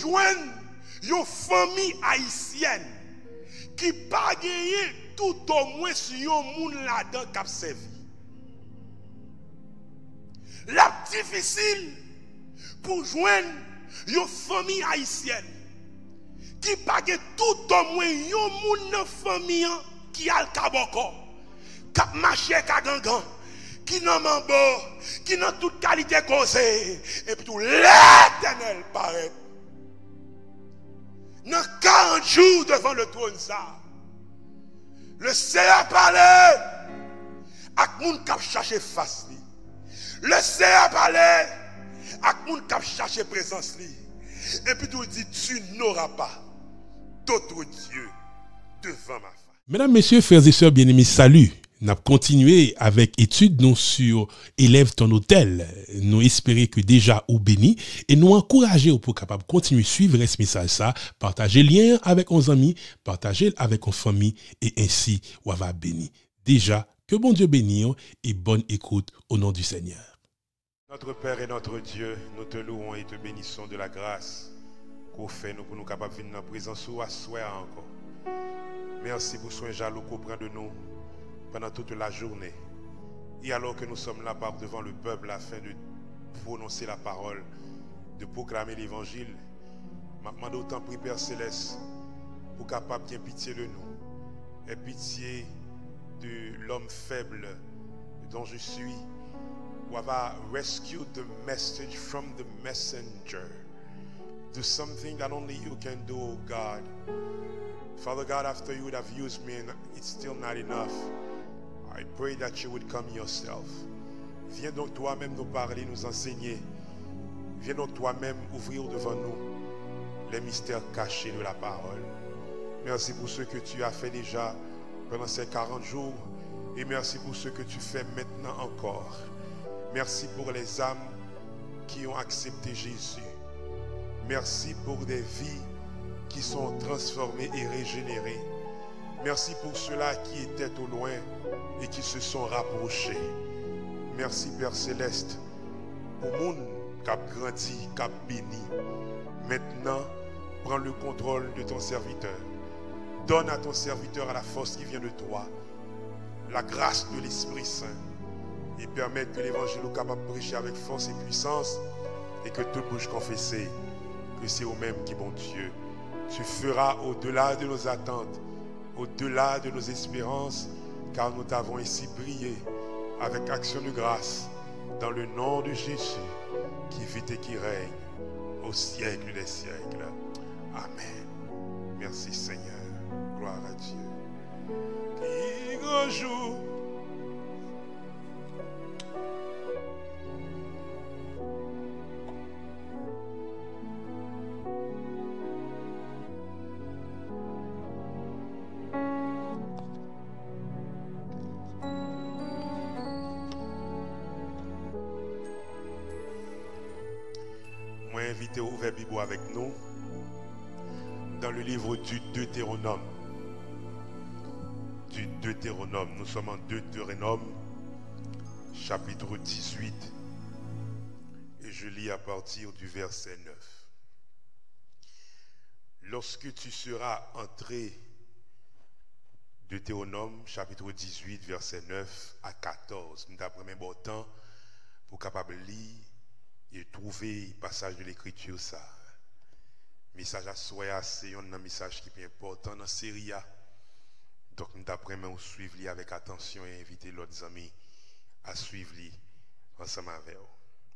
joindre une famille haïtienne qui pas gagné tout au moins sur un monde là-dedans qui a servi. La difficile pour joindre une famille haïtienne qui pas gagné tout au moins un monde dans famille qui a le caboko, qui a marché kagangan, qui n'a mambo, qui n'a toute qualité causée, et puis tout l'Éternel paraît. Dans 40 jours devant le trône, ça, le Seigneur parlait avec moun qui a cherché face. Le Seigneur parlait avec moun qui a cherché présence. Et puis tout dit, tu n'auras pas d'autre Dieu devant ma face. Mesdames, Messieurs, frères et sœurs bien-aimés, salut. Nous avons continué avec études nous sur élève ton hôtel. Nous espérons que déjà ou béni et nous encourager pour capable continuer suivre ce message ça, partager lien avec nos amis, partager avec nos familles et ainsi on va béni. Déjà que bon Dieu bénisse et bonne écoute au nom du Seigneur. Notre Père et notre Dieu, nous te louons et te bénissons de la grâce qu'on fait nous pour nous capables de venir dans la présence ou à souhait encore. Merci pour soin jaloux qu'on prend de nous pendant toute la journée. Et alors que nous sommes là devant le peuple afin de prononcer la parole, de proclamer l'évangile, je demande autant prier Père Céleste pour capable de pitié de nous et pitié de l'homme faible dont je suis. Who have rescued the message from the messenger. Do something that only you can do, oh God. Father God, after you would have used me and it's still not enough, I pray that you would come yourself. Viens donc toi-même nous parler, nous enseigner. Viens donc toi-même ouvrir devant nous les mystères cachés de la parole. Merci pour ce que tu as fait déjà pendant ces 40 jours et merci pour ce que tu fais maintenant encore. Merci pour les âmes qui ont accepté Jésus. Merci pour des vies qui sont transformées et régénérées. Merci pour ceux-là qui étaient au loin et qui se sont rapprochés. Merci Père Céleste pour le monde qui a grandi, qui a béni. Maintenant, prends le contrôle de ton serviteur. Donne à ton serviteur la force qui vient de toi, la grâce de l'Esprit Saint et permettre que l'évangile soit capable de prêcher avec force et puissance et que toute bouche confesse que c'est au même qui bon Dieu. Tu feras au-delà de nos attentes, au-delà de nos espérances, car nous t'avons ainsi prié avec action de grâce dans le nom de Jésus qui vit et qui règne au siècle des siècles. Amen. Merci Seigneur. Gloire à Dieu. Qui grand jour. Invité à ouvrir Bible avec nous dans le livre du Deutéronome. Nous sommes en Deutéronome, chapitre 18. Et je lis à partir du verset 9. Lorsque tu seras entré, Deutéronome, chapitre 18, verset 9 à 14. Nous avons pris bon temps pour capable lire et trouver le passage de l'écriture ça. Message à soi, c'est un message qui est important dans la série. Donc nous apprenons à suivre avec attention et inviter l'autre amis à suivre ensemble avec eux.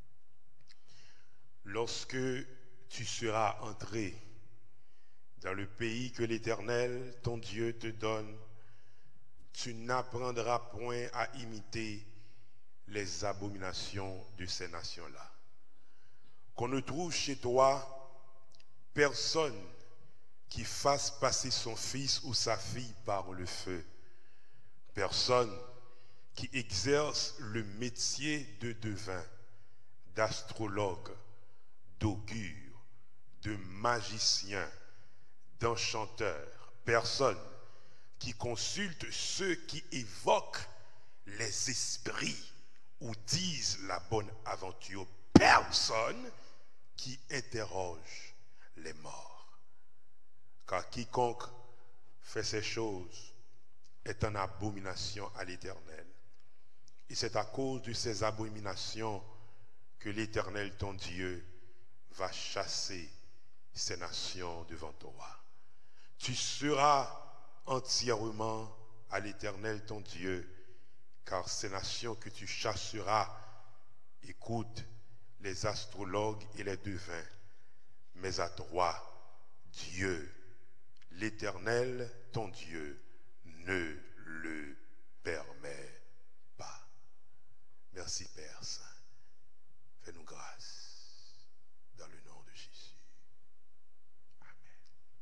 Lorsque tu seras entré dans le pays que l'Éternel, ton Dieu, te donne, tu n'apprendras point à imiter les abominations de ces nations-là. Qu'on ne trouve chez toi personne qui fasse passer son fils ou sa fille par le feu. Personne qui exerce le métier de devin, d'astrologue, d'augure, de magicien, d'enchanteur. Personne qui consulte ceux qui évoquent les esprits ou disent la bonne aventure. Personne qui interroge les morts. Car quiconque fait ces choses est en abomination à l'Éternel. Et c'est à cause de ces abominations que l'Éternel, ton Dieu, va chasser ces nations devant toi. Tu seras entièrement à l'Éternel, ton Dieu, car ces nations que tu chasseras écoutent les astrologues et les devins, mais à toi, Dieu, l'Éternel, ton Dieu, ne le permet pas. Merci Père Saint. Fais-nous grâce dans le nom de Jésus. Amen.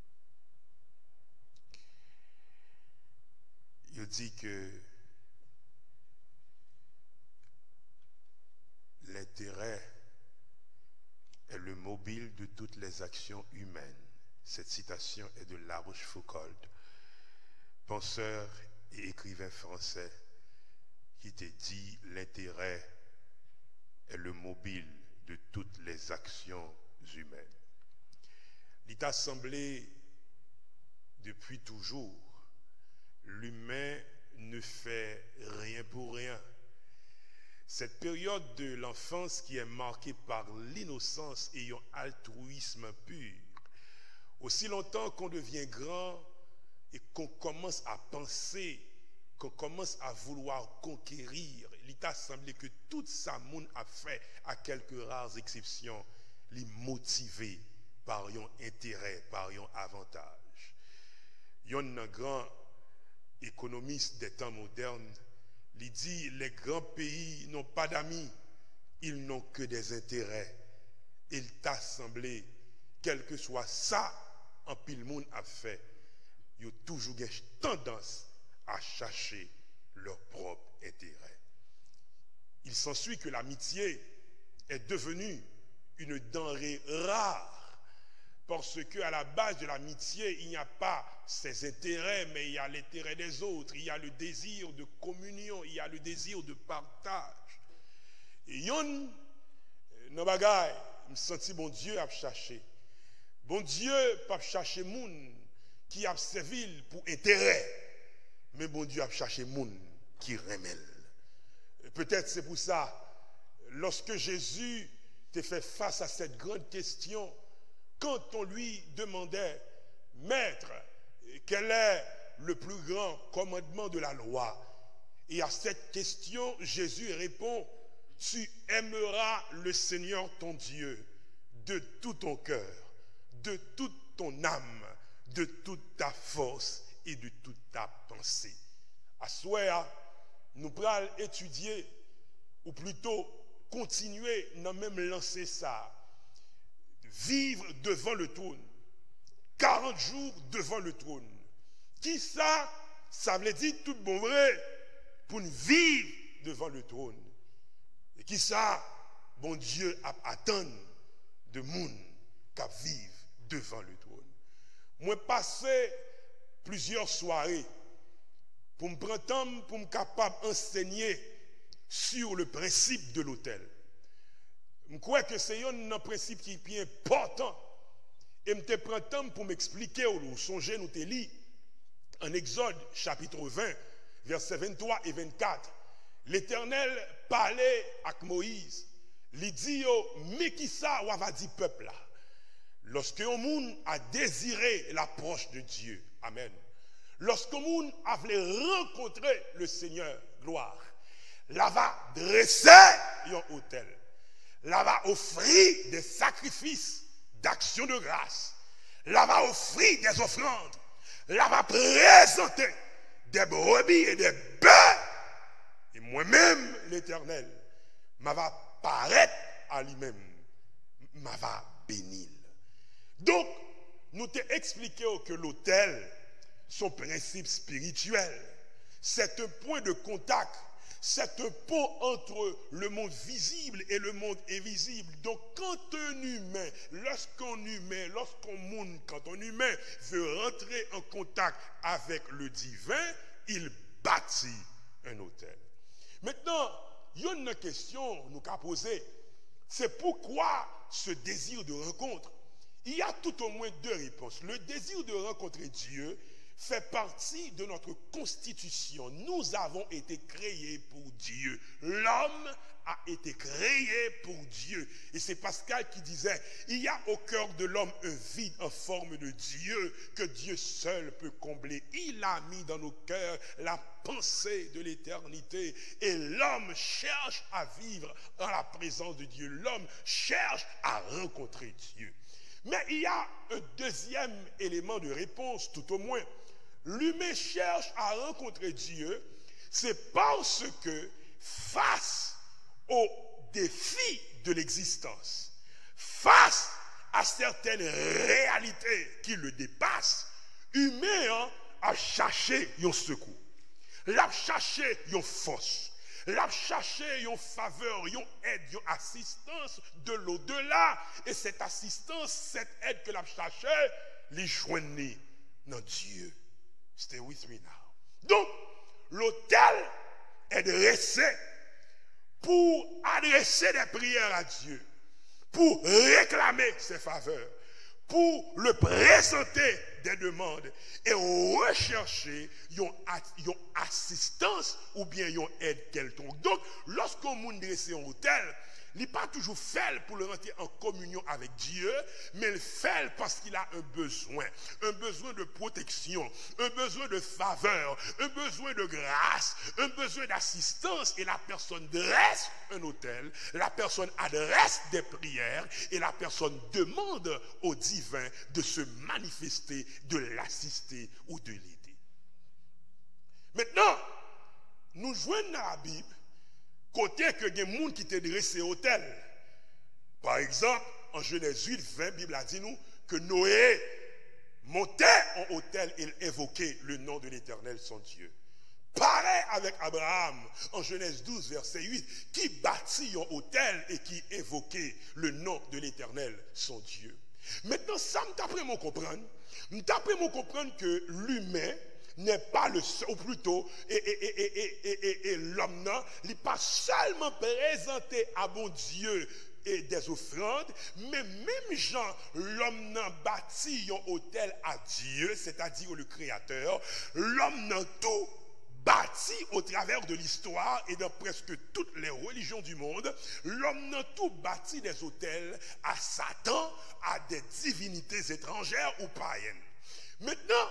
Il dit que l'intérêt est le mobile de toutes les actions humaines. Cette citation est de La Rochefoucauld, penseur et écrivain français, qui te dit l'intérêt est le mobile de toutes les actions humaines. Il t'a semblé depuis toujours, l'humain ne fait rien pour rien. Cette période de l'enfance qui est marquée par l'innocence et un altruisme pur, aussi longtemps qu'on devient grand et qu'on commence à penser, qu'on commence à vouloir conquérir, il t'a semblé que tout ça monde a fait, à quelques rares exceptions, les motiver par un intérêt, par un avantage. Il y a un grand économiste des temps modernes, il dit les grands pays n'ont pas d'amis, ils n'ont que des intérêts. Il t'a semblé, quel que soit ça, en pile monde a fait, ils ont toujours une tendance à chercher leur propre intérêt. Il s'ensuit que l'amitié est devenue une denrée rare, parce qu'à la base de l'amitié, il n'y a pas ses intérêts, mais il y a l'intérêt des autres, il y a le désir de communion, il y a le désir de partage. Et yon, non bagay, me senti bon Dieu a cherché. Bon Dieu pas chercher moun qui a servi pour intérêt, mais bon Dieu a cherché moun qui remèle. Peut-être c'est pour ça, lorsque Jésus te fait face à cette grande question, quand on lui demandait, Maître, quel est le plus grand commandement de la loi? Et à cette question, Jésus répond, tu aimeras le Seigneur ton Dieu de tout ton cœur, de toute ton âme, de toute ta force et de toute ta pensée. À souhait, nous pourrons étudier, ou plutôt continuer dans même lancer ça. Vivre devant le trône. 40 jours devant le trône. Qui ça? Ça veut dire tout bon vrai pour nous vivre devant le trône. Et qui ça? Bon Dieu attend de monde qui vivent devant le trône. Moi passé plusieurs soirées pour me prendre temps pour me capable d'enseigner sur le principe de l'autel. Je crois que c'est un principe qui est bien important. Et je prends temps pour m'expliquer, ou songer, nous te lit en Exode chapitre 20, versets 23 et 24. L'Éternel parlait avec Moïse. Il dit, mais qui ça, ou va dire peuple là? Lorsque un monde a désiré l'approche de Dieu, amen. Lorsque un monde a voulu rencontrer le Seigneur, gloire, là va dresser un autel. Là va offrir des sacrifices d'action de grâce. Là va offrir des offrandes. Là va présenter des brebis et des bœufs. Et moi-même, l'Éternel, m'a va paraître à lui-même, m'a va bénir. Donc, nous t'ai expliqué que l'autel, son principe spirituel, c'est un point de contact. C'est un pont entre le monde visible et le monde invisible. Donc, quand un humain, lorsqu'un humain veut rentrer en contact avec le divin, il bâtit un autel. Maintenant, il y a une question nous qu'a posée. C'est pourquoi ce désir de rencontre? Il y a tout au moins deux réponses. Le désir de rencontrer Dieu fait partie de notre constitution. Nous avons été créés pour Dieu. L'homme a été créé pour Dieu. Et c'est Pascal qui disait, il y a au cœur de l'homme un vide en forme de Dieu que Dieu seul peut combler. Il a mis dans nos cœurs la pensée de l'éternité. Et l'homme cherche à vivre dans la présence de Dieu. L'homme cherche à rencontrer Dieu. Mais il y a un deuxième élément de réponse, tout au moins. L'humain cherche à rencontrer Dieu, c'est parce que face aux défis de l'existence, face à certaines réalités qui le dépassent, l'humain a cherché un secours, l'a cherché une force, l'a cherché une faveur, une aide, une assistance de l'au-delà. Et cette assistance, cette aide que l'a cherché, les joignent dans Dieu. Stay with me now. Donc, l'autel est dressé pour adresser des prières à Dieu, pour réclamer ses faveurs, pour le présenter des demandes et rechercher une assistance ou bien une aide quelconque. Donc, lorsqu'on moun dresse un autel, il n'est pas toujours fait pour le rentrer en communion avec Dieu, mais il fait parce qu'il a un besoin de protection, un besoin de faveur, un besoin de grâce, un besoin d'assistance. Et la personne dresse un autel, la personne adresse des prières et la personne demande au divin de se manifester, de l'assister ou de l'aider. Maintenant, nous joignons dans la Bible côté que il y a des gens qui te dressé autel. Par exemple, en Genèse 8, 20, la Bible a dit nous que Noé montait en autel et évoquait le nom de l'Éternel son Dieu. Pareil avec Abraham en Genèse 12, verset 8, qui bâtit un autel et qui évoquait le nom de l'Éternel son Dieu. Maintenant, ça me comprendre que l'humain n'est pas le seul, ou plutôt, et l'homme n'est pas seulement présenté à bon Dieu et des offrandes, mais même Jean, l'homme n'a bâti un autel à Dieu, c'est-à-dire le Créateur. L'homme n'a tout bâti au travers de l'histoire et dans presque toutes les religions du monde. L'homme n'a tout bâti des autels à Satan, à des divinités étrangères ou païennes. Maintenant,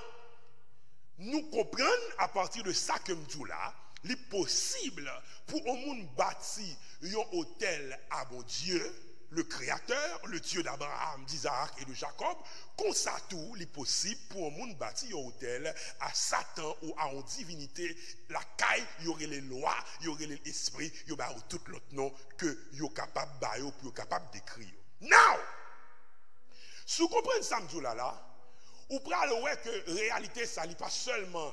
nous comprenons à partir de ça que nous là, il est possible pour un monde bâti un autel à mon Dieu, le Créateur, le Dieu d'Abraham, d'Isaac et de Jacob. Comme ça tout, il est possible pour un monde bâti un autel à Satan ou à une divinité. La caille, il y aurait les lois, il y aurait l'esprit, il y aurait tout l'autre nom que il est capable de pour capable d'écrire. Now, si vous comprenez ça, là, ou pral ouais que réalité ça n'est pas seulement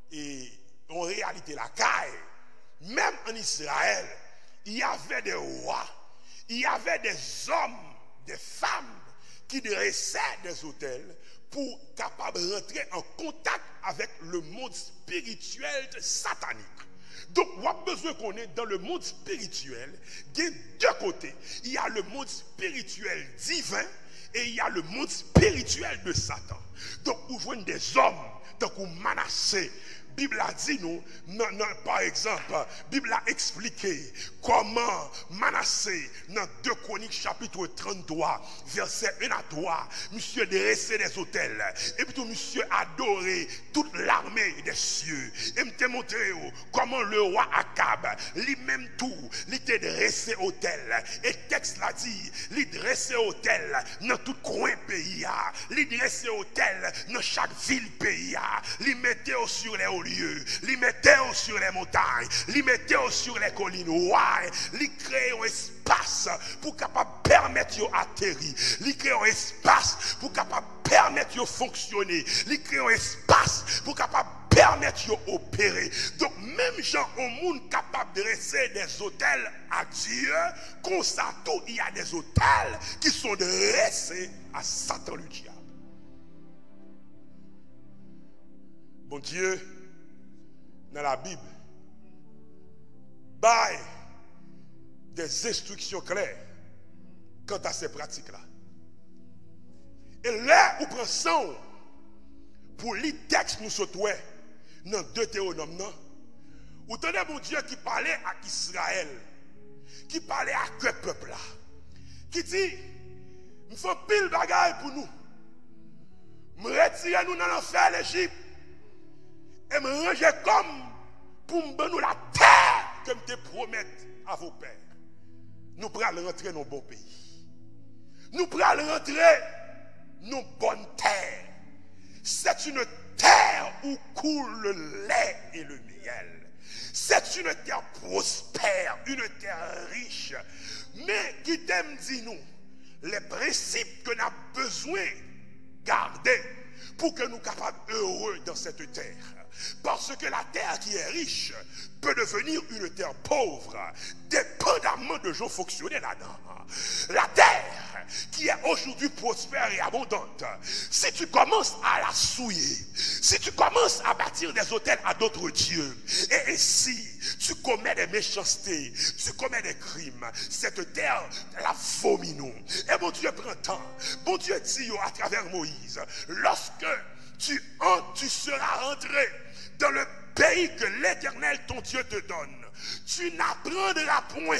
en réalité la caille. Même en Israël, il y avait des rois, il y avait des hommes, des femmes qui dressaient des autels pour capable de rentrer en contact avec le monde spirituel satanique. Donc, on a besoin qu'on est dans le monde spirituel, il y a deux côtés. Il y a le monde spirituel divin et il y a le monde spirituel de Satan. Donc, vous voyez des hommes, donc vous menacez. La Bible a dit nous, par exemple, la Bible a expliqué comment Manassé, dans 2 Chroniques chapitre 33, verset 1 à 3, monsieur dressé des autels, et puis monsieur adoré toute l'armée des cieux. Et me te montré comment le roi Akab, lui-même tout, il était dressé autel. Et texte l'a dit, il dressé autel dans tout coin pays, il dressé autel dans chaque ville pays, il mettait sur les hauts lieux, il mettait sur les montagnes, il mettait sur les collines, il crée un espace pour capable permettre de atterrir, il crée un espace pour capable permettre de fonctionner, il crée un espace pour capable permettre d'opérer. Donc même gens au monde capable de dresser des autels à Dieu, comme ça tout il y a des autels qui sont dressés à Satan le diable. Bon Dieu, dans la Bible, bail des instructions claires quant à ces pratiques-là. Et là, on prend ça pour lire texte nous sautons dans Deutéronome. Ou tenez mon Dieu qui parlait à Israël, qui parlait à ce peuple là, qui dit, nous faisons pile bagaille pour nous. Me retirer nous dans l'enfer l'Égypte et me ranger comme pour me donner la terre que me te promettre à vos pères. Nous pourrons rentrer dans un bon pays. Nous pourrons rentrer dans une bonne terre. C'est une terre où coule le lait et le miel. C'est une terre prospère, une terre riche. Mais qui t'aime dit nous, les principes que nous avons besoin de garder pour que nous soyons capables heureux dans cette terre. Parce que la terre qui est riche peut devenir une terre pauvre, dépendamment de gens fonctionner là-dedans. La terre qui est aujourd'hui prospère et abondante, si tu commences à la souiller, si tu commences à bâtir des hôtels à d'autres dieux, et ainsi tu commets des méchancetés, tu commets des crimes, cette terre la vomit nous. Et mon Dieu prend temps, bon Dieu dit à travers Moïse, lorsque tu seras rentré dans le pays que l'Éternel ton Dieu te donne, tu n'apprendras point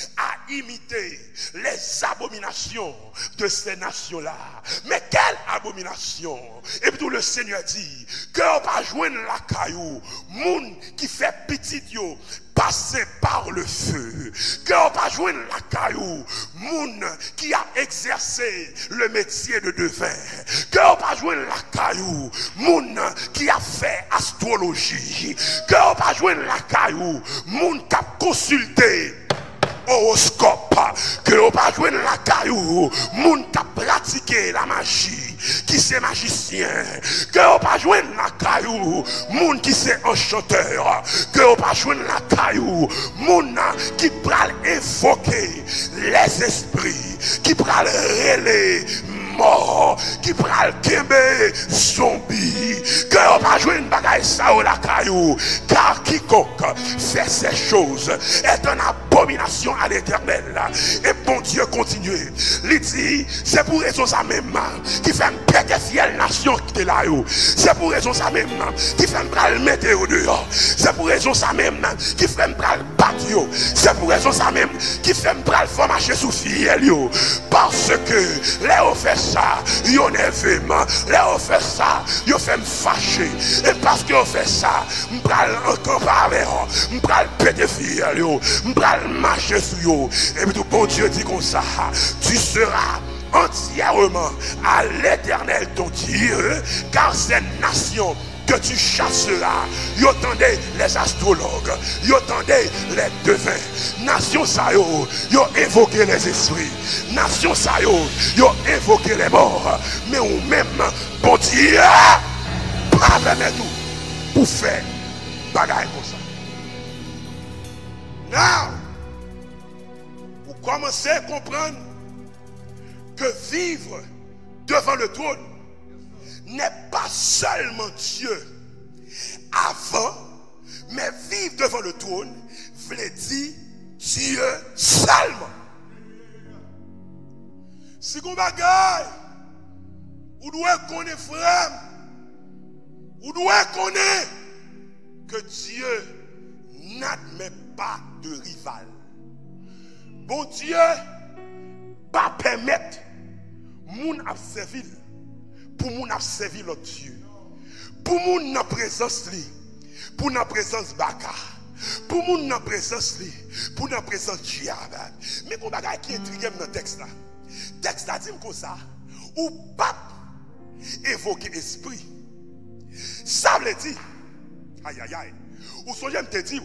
à imiter les abominations de ces nations-là. Mais quelle abomination? Et puis le Seigneur dit que on va joindre la caillou, moun qui fait petit yo, passer par le feu. Que on va joindre la caillou, moun qui a exercé le métier de devin. Que on va joindre la caillou, moun qui a fait astrologie. Que on va joindre la caillou, moun qui a consulté horoscope. Que on va joindre la caillou, moun qui a pratiqué la magie, qui c'est magicien. Que on va joindre la caillou, moun qui c'est enchanteur. Que on va joindre la caillou, moun qui pral invoquer les esprits, qui pral relayer mort, qui pral kembe zombie. Que on va joindre bagaille ça ou la caillou, car quiconque fait ces choses est une abomination à l'Éternel. Et bon Dieu continue. Il dit, c'est pour raison ça même qui fait péter fiel nation qui est là. C'est pour raison ça même qui fait me mettre au dehors. C'est pour raison ça même qui fait me battre. C'est pour raison ça même qui fait me faire marcher sous fiel. Parce que les on fait ça, ils ont énervé, les on fait ça, ils ont fait me fâcher. Et parce qu'ils ont fait ça, je vais encore parler, je vais péter fiel, je vais marcher sous eux. Et puis tout bon Dieu dit comme ça, tu seras entièrement à l'Éternel ton Dieu, car ces nations que tu chasseras, y entendez les astrologues, y entendez les devins, nations ça y évoqué les esprits, nations ça y évoqué les morts, mais ou même bon Dieu pas permettre tout pour faire bagaille comme ça. Now, vous commencez à comprendre que vivre devant le trône n'est pas seulement Dieu avant, mais vivre devant le trône veut dire Dieu seulement. Si vous bagaille, vous devez connaître frère, vous devez connaître que Dieu n'admet pas de rival. Bon Dieu pas permettre moun a servir pour moun a servir l'autre Dieu. Pour moun na présence li, pour na présence baka, pour moun na présence li, pour na présence diable. Mais qu'on bagay qui intrigue dans le texte là. Texte là dit comme ça, ou pas évoquer esprit. Ça veut dire aïe aïe aïe. Ou songe me te dire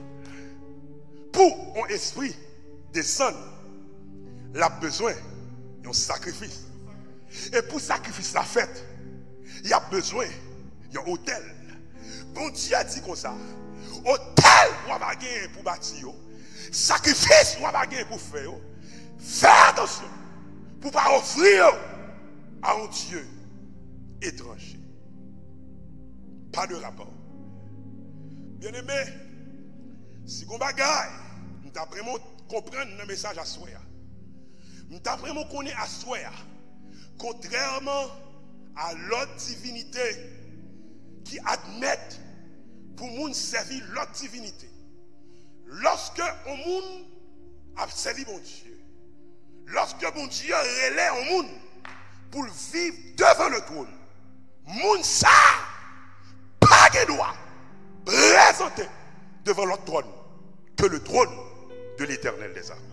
pour un esprit descendre, il a besoin d'un sacrifice. Et pour sacrifice la fête, il y a besoin d'un hôtel. Bon Dieu a dit comme ça. Hôtel, on va gagner pour bâtir. Sacrifice, on va gagner pour faire. Fais attention pour ne pas offrir à un Dieu étranger. Pas de rapport. Bien aimé, si on bagaille, nous devons comprendre le message à soi. Nous devons connaître à soi Contrairement à l'autre divinité qui admettent pour moun servir l'autre divinité. Lorsque on moun a servi mon Dieu, lorsque mon Dieu relève au monde pour vivre devant le trône, moun ça pas de droit présenter devant l'autre trône que le trône de l'Éternel des armées.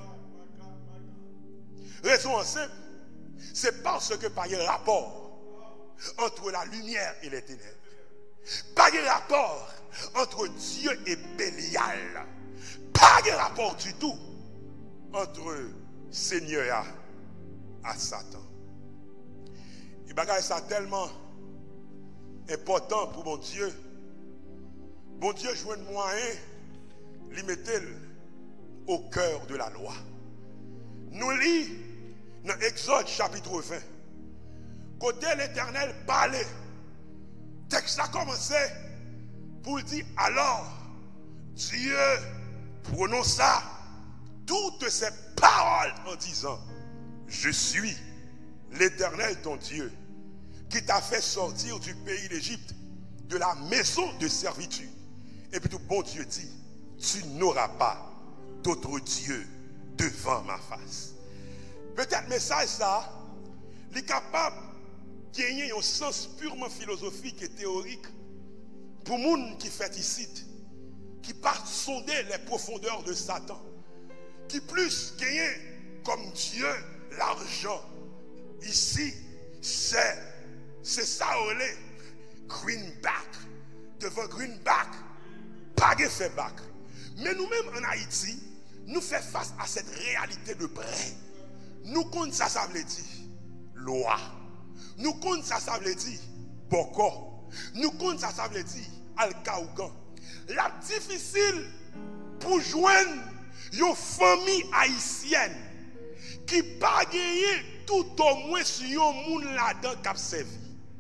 Raison en simple, c'est parce que pas de rapport entre la lumière et les ténèbres. Pas de rapport entre Dieu et Bélial. Pas de rapport du tout entre Seigneur à Satan. Et bagage ça tellement important pour mon Dieu. Mon Dieu joue un moyen, lui mettait au cœur de la loi. Nous lisons dans Exode chapitre 20. Côté l'Éternel parlait. Texte a commencé pour dire alors Dieu prononça toutes ces paroles en disant je suis l'Éternel ton Dieu qui t'a fait sortir du pays d'Égypte de la maison de servitude. Et puis tout bon Dieu dit tu n'auras pas d'autre Dieu devant ma face. Peut-être message ça il est capable de gagner un sens purement philosophique et théorique pour les gens qui fait ici, qui partent sonder les profondeurs de Satan, qui plus gagnent comme Dieu l'argent. Ici, c'est ça olé greenback. Devant greenback, pas de fait back. Mais nous-mêmes en Haïti, nous faisons face à cette réalité de près. Nous connaissons ça veut dire loi. Nous connaissons ça veut dire boko. Nous connaissons ça veut dire alkaougan. La difficile pour joindre une famille haïtienne qui pas gagné tout au moins sur un monde là-dedans qui a servi.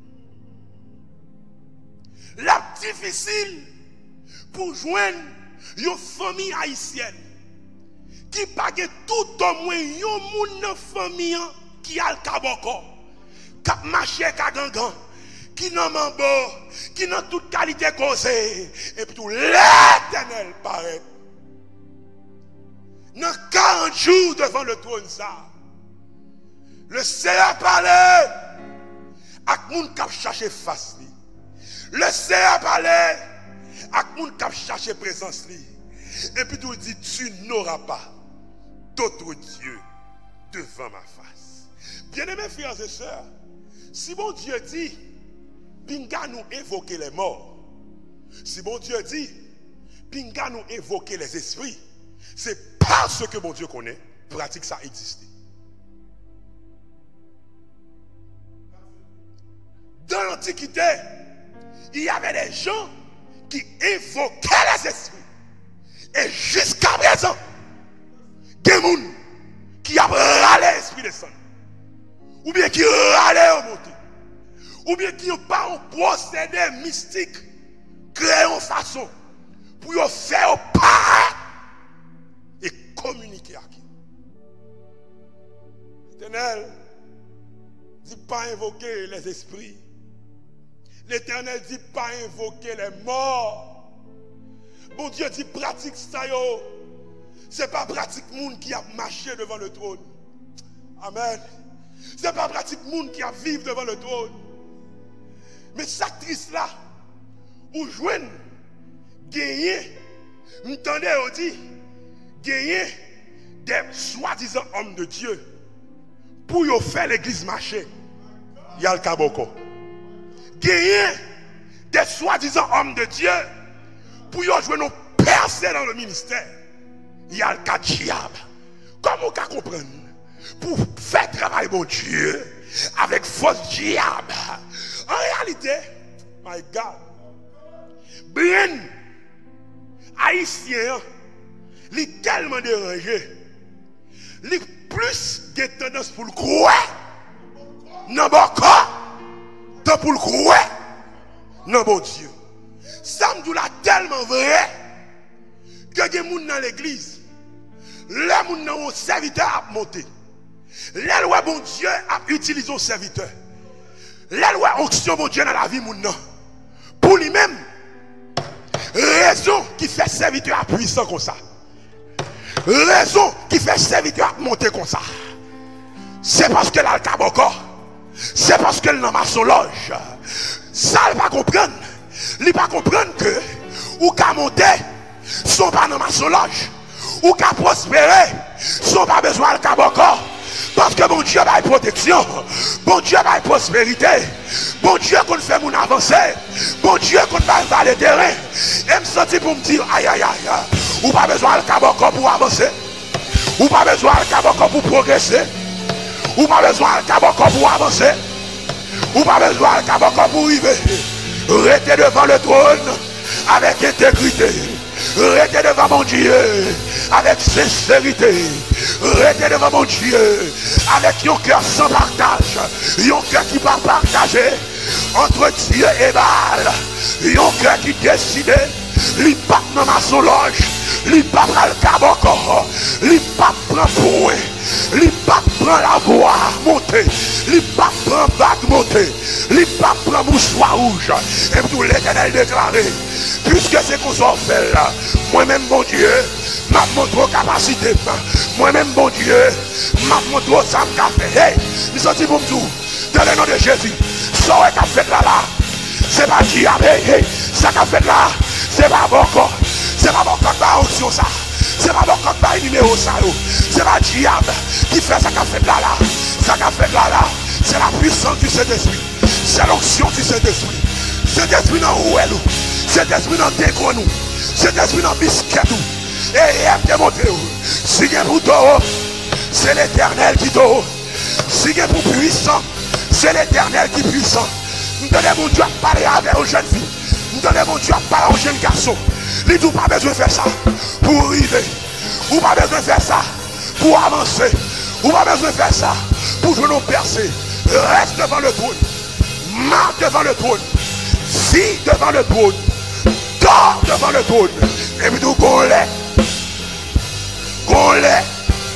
La difficile pour joindre une famille haïtienne qui pas gagné tout au moins un monde dans famille qui a le kaboko, qui a marché kagangan, qui n'a mambo, qui n'a toute qualité causée, et puis tout l'Éternel paraît. Dans 40 jours devant le trône, ça, le Seigneur parlait avec les gens qui cherché face. Le Seigneur parlait avec les gens qui cherché présence. Et puis tout dit, tu n'auras pas d'autre Dieu devant ma face. Bien-aimés frères et sœurs, si bon Dieu dit, Pinga nous évoquer les morts. Si bon Dieu dit, Pinga nous évoquer les esprits, c'est parce que bon Dieu connaît, pratique ça exister. Dans l'Antiquité, il y avait des gens qui évoquaient les esprits. Et jusqu'à présent, des gens qui ont râlé l'esprit de sang, ou bien qui râlent au monté, ou bien qui n'ont pas un procédé mystique, créé une façon pour faire paraître et communiquer avec qui. L'Éternel dit pas invoquer les esprits. L'Éternel dit pas invoquer les morts. Bon Dieu dit pratique ça yo. C'est pas pratique monde qui a marché devant le trône. Amen. C'est pas pratique monde qui a vivre devant le trône. Mais cette actrice là, ou joigne, gagner, m'entendez on dit, gagner des soi-disant hommes de Dieu pour y faire l'église marcher. Il y a le caboko. Gagner des soi-disant hommes de Dieu pour y jouer nos percées dans le ministère. Il y a le cas diable. Comment on peut comprendre? Pour faire travail bon Dieu avec fausse diable. En réalité, my God, bien haïtien, il est tellement dérangé. Il a plus de tendance pour le croire. Non, bon corps. Tant pour le croire. Non, bon Dieu. Ça me dit tellement vrai que les gens dans l'église, les gens dans le serviteur a monté. Les lois, bon Dieu, a utilisé un serviteur. Les lois, onction, bon Dieu, dans la vie, mon nom. Pour lui-même, raison qui fait serviteur à puissant comme ça. Raison qui fait serviteur à monter comme ça. C'est parce que là, le cabocor. C'est parce que dans ma loge. Ça, il va comprendre. Il va comprendre que, ou qu'à monter, sont pas dans ma loge. Ou qu'à prospérer, sont pas besoin de cabocor. Parce que bon Dieu va une protection. Bon Dieu va une prospérité. Bon Dieu qu'on fait mon avancer. Bon Dieu qu'on va le terrain. Et me sentir pour me dire, aïe aïe aïe. Ou pas besoin de cabocor pour avancer. Ou pas besoin de cabocor pour progresser. Ou pas besoin de cabocor pour avancer. Ou pas besoin de cabocor pour arriver. Restez devant le trône avec intégrité. Restez devant mon Dieu avec sincérité. Restez devant mon Dieu avec un cœur sans partage. Un cœur qui va partager entre Dieu et Baal. Un cœur qui décide. Il pas dans ma loge. Il pas prend le cabocor. Il pas prend point. Il pas prend la voix monter. Il pas prend bague monter. Il pas prend mouchoir rouge. Et tout l'Éternel déclaré. Puisque c'est qu'on s'en fait là. Moi-même, mon Dieu, m'a montré capacité. Moi-même, mon Dieu, m'a montré ça qu'a fait. Hey, nous sommes pour tout. Dans le nom de Jésus. Ça qu'a fait là. C'est pas diable. Hey, ça qu'a fait là. C'est pas bon corps. C'est pas bon corps par option ça. C'est pas bon corps par numéro ça. C'est pas diable qui fait ça qu'a fait là. Ça qu'a fait là. C'est la puissance du Saint-Esprit. C'est l'onction du Saint-Esprit. Saint-Esprit dans où Saint-Esprit dans déco nous. Saint-Esprit dans biscuit nous. Et il aime démontrer. Si il y a pour toi, c'est l'Éternel qui t'ouvre. Si il y a pour puissant, c'est l'Éternel qui est puissant. Nous donnons mon Dieu à parler avec aux jeunes filles. Nous donnons mon Dieu à parler aux jeunes garçons. Nous n'avons pas besoin de faire ça pour arriver. Ou pas besoin de faire ça pour avancer. Ou pas besoin de faire ça pour jouer nos percées. Reste devant le trône. Marche devant le trône. Vis devant le trône. Dors devant le trône. Et puis nous qu'on l'est. Qu'on l'est.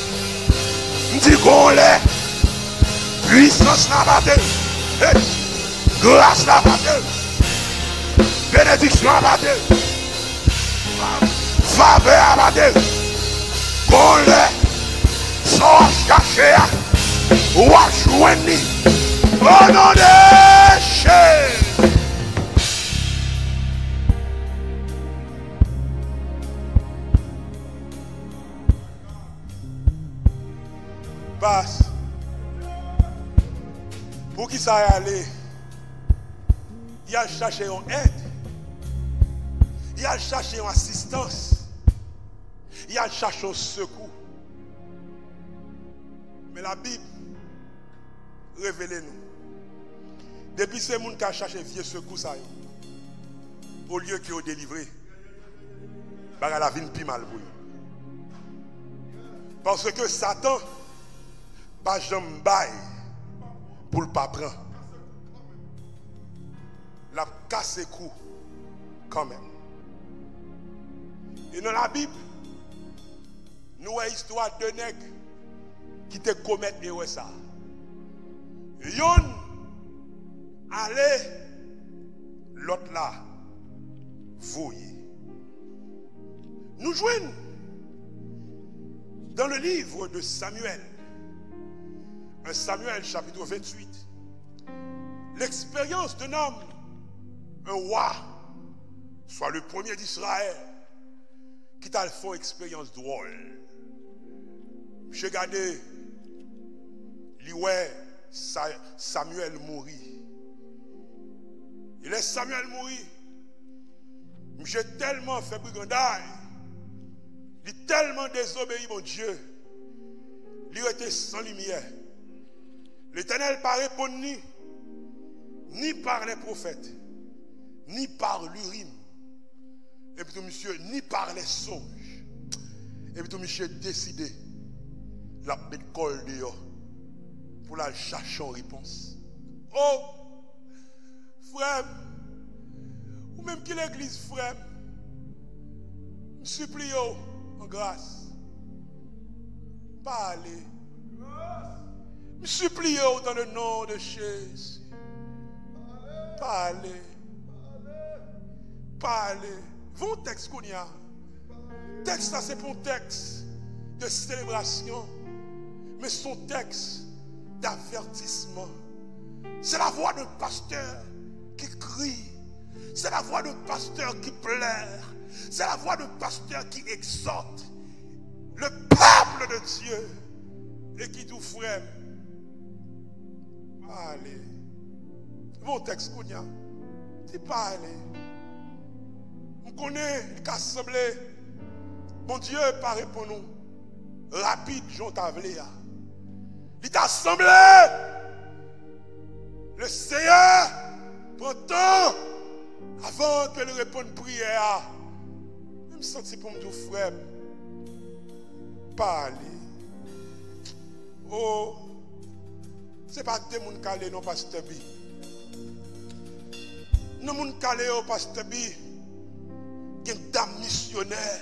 On dit qu'on l'est. Puissance n'a pas de. Grâce n'a pas de. Bénédiction n'a pas de. Faveur n'a pas de. Qu'on l'est. Sans chercher. Ou à joindre. Au nom de Jésus. Passe. Pour qui ça aller, il a cherché une aide, il a cherché une assistance, il a cherché un secours. Mais la Bible révèle nous. Depuis ce monde qui a cherché vieux secours, ça, au lieu qu'il ait délivré, la vie n'est plus mal pour lui. Parce que Satan, pas jamais bail pour le pas prendre. La casse cou quand même. Et dans la Bible, nous avons l'histoire de nègres qui te commettent et ça. Yon allez, l'autre là, voyez. Nous jouons dans le livre de Samuel. Samuel chapitre 28, l'expérience d'un homme, un roi, soit le premier d'Israël, qui t'a fait une expérience drôle. J'ai regardé, Samuel mourit. Il est Samuel mourit. J'ai tellement fait brigandage, il a tellement désobéi mon Dieu, il était sans lumière. L'Éternel n'a pas répondu ni par les prophètes, ni par l'Urim, et puis monsieur, ni par les songes. Et puis monsieur décidé la mettre col dehors pour la chercher en réponse. Oh, frère, ou même qui l'église, frère, me supplie en grâce, pas aller. Me supplier dans le nom de Jésus. Parlez. Parlez. Vos textes qu'on y a. Texte ça c'est pour un texte de célébration. Mais son texte d'avertissement. C'est la voix d'un pasteur qui crie. C'est la voix d'un pasteur qui pleure. C'est la voix d'un pasteur qui exhorte le peuple de Dieu et qui tout frère. Allez. Mon texte qu'on y a. Tu parles. On connaît l'assemblée. Mon Dieu paraît pour nous. Rapide, j'en t'avais. Il t'a assemblé. Le Seigneur prend temps avant que le réponde prière. Je me sens pour me dire frère. Parler. Oh, c'est pas des gens calés, non, pasteur B. Non, gens calés, oh, pasteur B. Qui est dame missionnaire.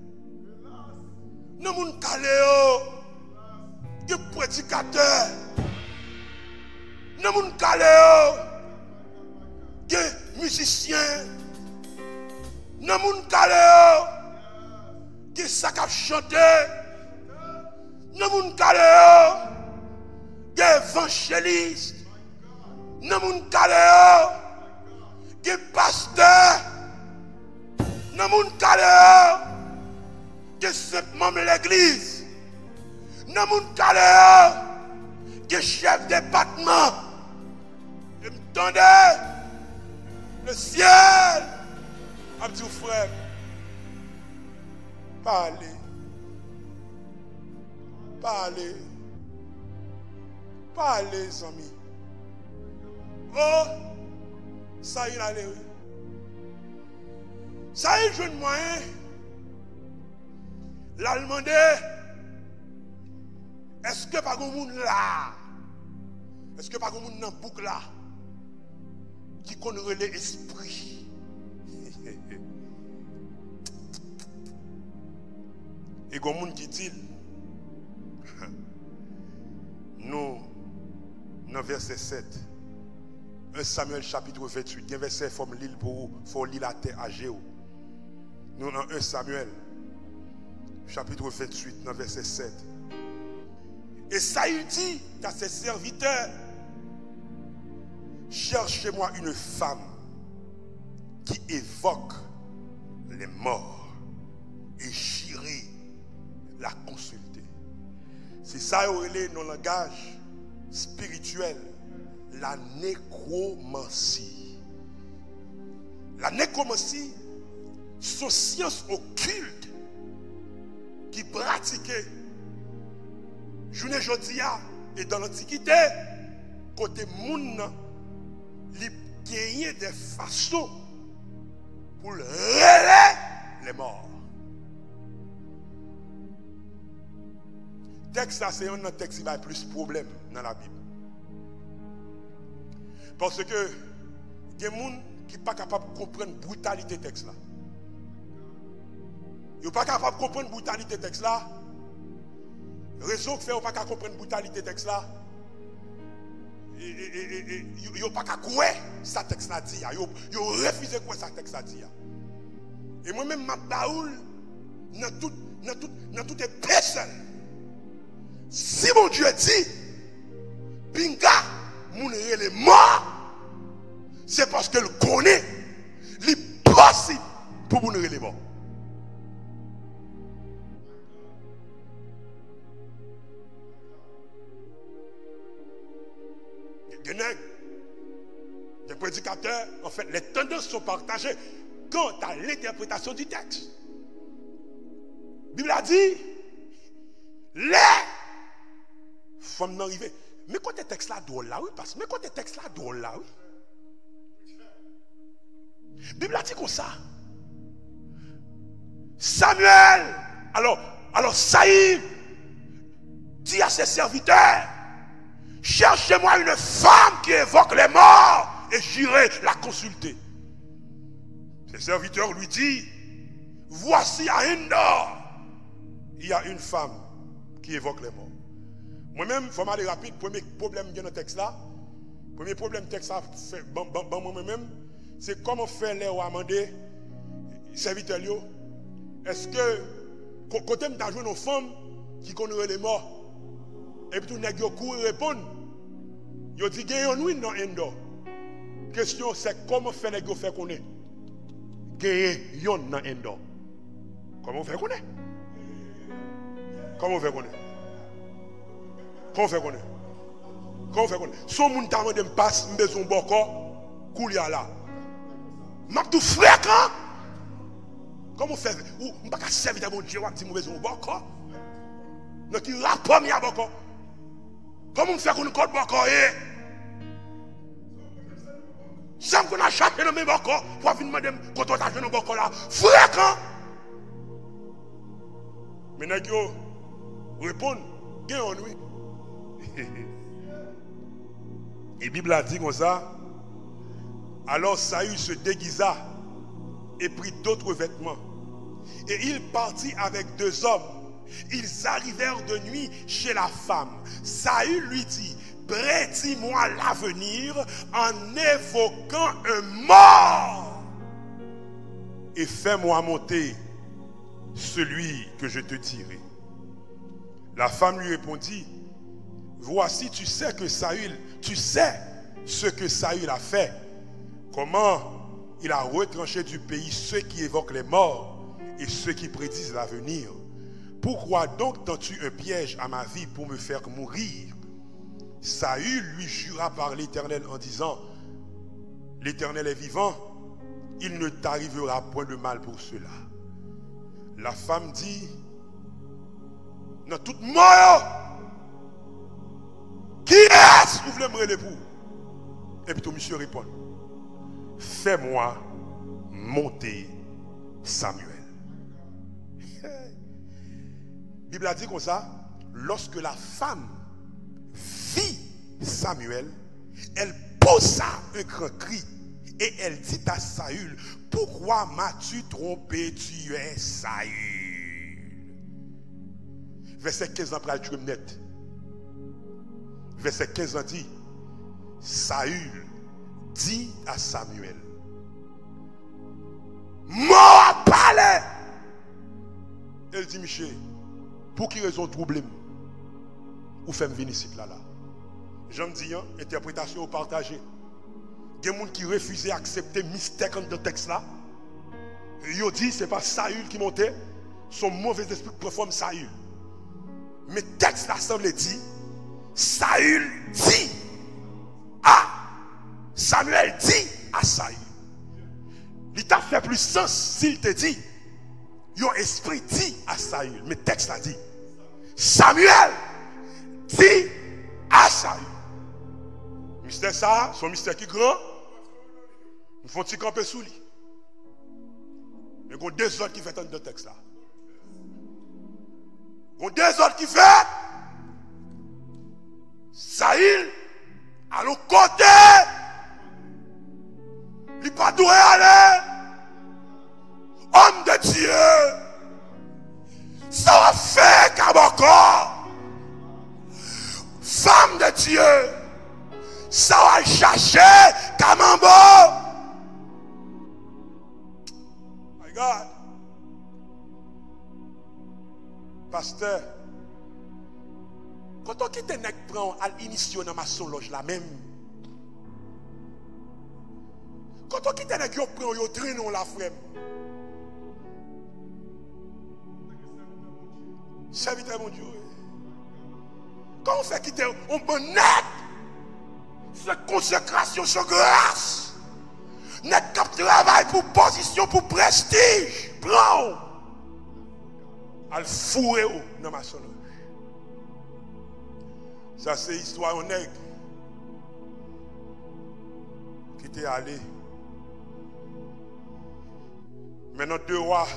Non, gens calés, oh. Qui est prédicateur. Non, gens calés, oh. Qui est musicien. Non, gens calés, oh. Qui est ça qui a chanté. Non, gens calés, oh. Qui est évangéliste. Non, gens calés, oh. Qui est pasteur. Non, gens calés, oh. Qui est simplement l'église. Non, gens calés, oh. Qui est chef de département. Et m'tendez. Le ciel a dit frère, parlez, parlez, parlez, amis. Oh, ça y est, allez. Ça y est, jeune moyen. L'a demandé, est-ce que pas de monde là? Est-ce que pas de monde dans la boucle là? Qui connaît l'esprit. Et comme monde qui dit, nous, dans verset 7, 1 Samuel chapitre 28, il y a un verset forme l'île pour lire la terre à Géo. Nous dans 1 Samuel chapitre 28, dans verset 7. Et Saül dit à ses serviteurs, cherchez-moi une femme qui évoque les morts et j'irai la consulter. C'est ça est dans le langage spirituel, la nécromancie. La nécromancie, c'est une science occulte qui pratiquait journée jodia et dans l'Antiquité, côté moun il gagnait des façons pour relayer les morts. Texte ça c'est un texte qui a plus de problèmes dans la Bible. Parce que il y a des gens qui ne sont pas capables de comprendre la brutalité de texte là. Ils ne sont pas capables de comprendre la brutalité de texte là. Raison que fait, ils ne sont pas capables de comprendre la brutalité de texte là. Ils n'ont pas qu'à croire ça texte là dit. Ils ont refusé quoi ça texte là dit. Et moi-même, ma baoule, dans toutes les personnes. Si mon Dieu dit, Binga, mon est mort, c'est parce qu'elle connaît l'impossible pour mon est mort. Des prédicateurs, en fait, les tendances sont partagées quant à l'interprétation du texte. La Bible a dit, les femmes n'arrivent. Mais quand le texte là drôle là, oui, parce que mais quand le texte là drôle là, oui. La Bible a dit comme ça. Samuel, alors Saïd dit à ses serviteurs, cherchez-moi une femme qui évoque les morts et j'irai la consulter. Ses serviteurs lui disent, voici à Endor, il y a une femme qui évoque les morts. Moi-même, il faut m'aller rapide. Premier problème dans le texte là. Premier problème texte là, moi-même, c'est comment faire les ou amender serviteurs. Est-ce que, côté m'ta joué nos femmes qui connaissent les morts, et puis tout nèg yo court répondre, yo dit gagne on win dans endo. Question c'est comment faire nèg yo faire connaître gagne yon dans endo. Comment faire connaître? Comment faire connaître? Comment faire connaître? Comment faire connaître? Son moun ta mande me passe besoin boko koulia là. M'a tout fréquent. Comment faire ou m'pas ka servir mon Dieu ti besoin boko? Non qui rapport mi a boko. Comment faire qu'on code boko Sam qu'on a cherché dans mes boko pour venir demander quand on t'a dans boko là. Fréquent. Mais nèg yo répondre gagne on oui. Et la Bible a dit comme ça. Alors Saül se déguisa et prit d'autres vêtements. Et il partit avec 2 hommes. Ils arrivèrent de nuit chez la femme. Saül lui dit, prédis-moi l'avenir en évoquant un mort. Et fais-moi monter celui que je te dirai. La femme lui répondit, voici, tu sais ce que Saül a fait, comment il a retranché du pays ceux qui évoquent les morts et ceux qui prédisent l'avenir. Pourquoi donc tends-tu un piège à ma vie pour me faire mourir? Saül lui jura par l'Éternel en disant, l'Éternel est vivant, il ne t'arrivera point de mal pour cela. La femme dit, dans toute mort, qui est-ce que vous voulez me l'époux? Et puis tout monsieur répond, fais-moi monter Samuel. La Bible a dit comme ça, lorsque la femme vit Samuel, elle poussa un grand cri et elle dit à Saül, pourquoi m'as-tu trompé, tu es Saül? Verset 15 ans après le net. Verset 15 ans dit, Saül dit à Samuel, mort parler. Elle dit, Michel, pour qui raison trouble ou fait venir ici là. J'aime dire, interprétation ou partager. Il y a des gens qui refusent d'accepter le mystère dans le texte là. Ils disent que ce n'est pas Saül qui montait, son mauvais esprit performe Saül. Mais le texte là semble dire, Saül dit à Samuel dit à Saül. Il t'a fait plus sens s'il te dit, yon esprit dit à Saül. Mais le texte là dit, Samuel dit à Saül. Mystère ça, son mystère qui est grand, nous faut petit camper sous lui. Mais il y a 2 autres qui fait dans le texte là. Il y a 2 autres qui fait. Saül, à l'autre côté, il pas doué aller. Homme de Dieu, ça va faire Kabako. Femme de Dieu, ça va chercher Kamambo. My God. Pasteur, quand on quitte un nèg prend à l'initier dans ma loge la même. Quand on quitte un nèg yo prend yo traînon la frère. Serviteur mon Dieu. Quand on fait quitter on bon net. C'est consécration sur grâce. Net cap travail pour position pour prestige. Prends. Al fourrer dans ma loge. Ça c'est histoire de nègre qui était allé. Maintenant 2 rois.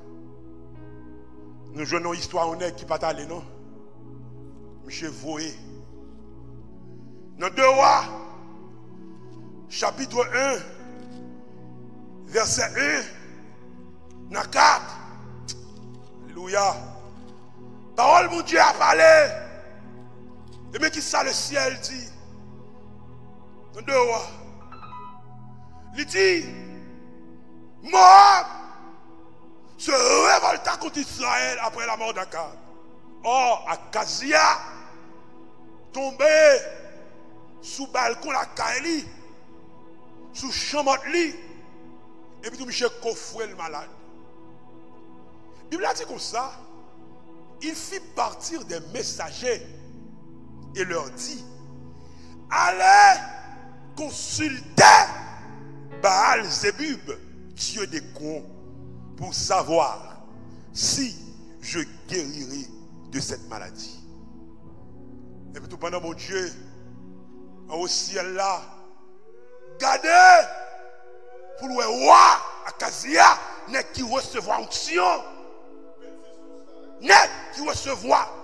Nous jouons histoire de nègre qui pas allé non. Monsieur Voé. Dans 2 rois, chapitre 1, verset 1, dans 4. Alléluia. Parole mon Dieu a parlé. Et mais qui ça le ciel dit? Dans deux rois. Il dit, Moab se révolta contre Israël après la mort d'Akab. Or, Akazia tombé sous balcon la Kaeli, sous chambre li, et puis tout Michel Kofoué le malade. La Bible a dit comme ça, il fit partir des messagers et leur dit, allez consulter Baal Zébub, Dieu des cons, pour savoir si je guérirai de cette maladie. Et puis tout pendant mon Dieu, au ciel là, gardez pour le roi Akazia, n'est qui recevoir onction, n'est qui recevoir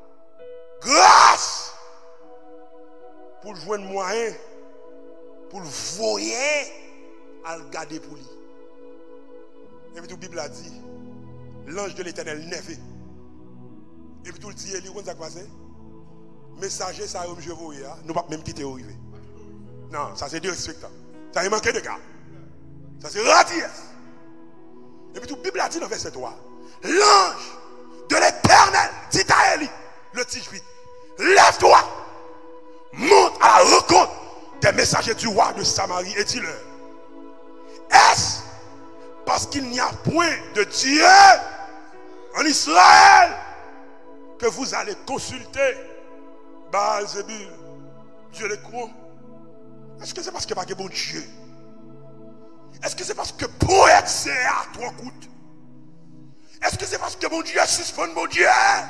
grâce pour le joindre moyen, pour le voyer à le garder pour lui. Et puis tout la Bible a dit, l'ange de l'Éternel nevé. Et puis tout le dit, il y a passé. Messager, ça je voyais, nous ne pouvons pas même quitter arriver. Non, ça c'est disrespectable. Ça est manqué de gars. Ça c'est radiesse. Et puis tout la Bible a dit dans verset 3, l'ange de l'Éternel dit à Élie, le Tishbite, lève-toi, monte à la rencontre des messagers du roi de Samarie et dis-leur, est-ce parce qu'il n'y a point de Dieu en Israël que vous allez consulter Baal Zébul, Dieu les crocs? Est-ce que c'est parce qu'il n'y a pas de bon Dieu? Est-ce que c'est parce que pour être c'est à trois coûte? Est-ce que c'est parce que mon Dieu suspend mon Dieu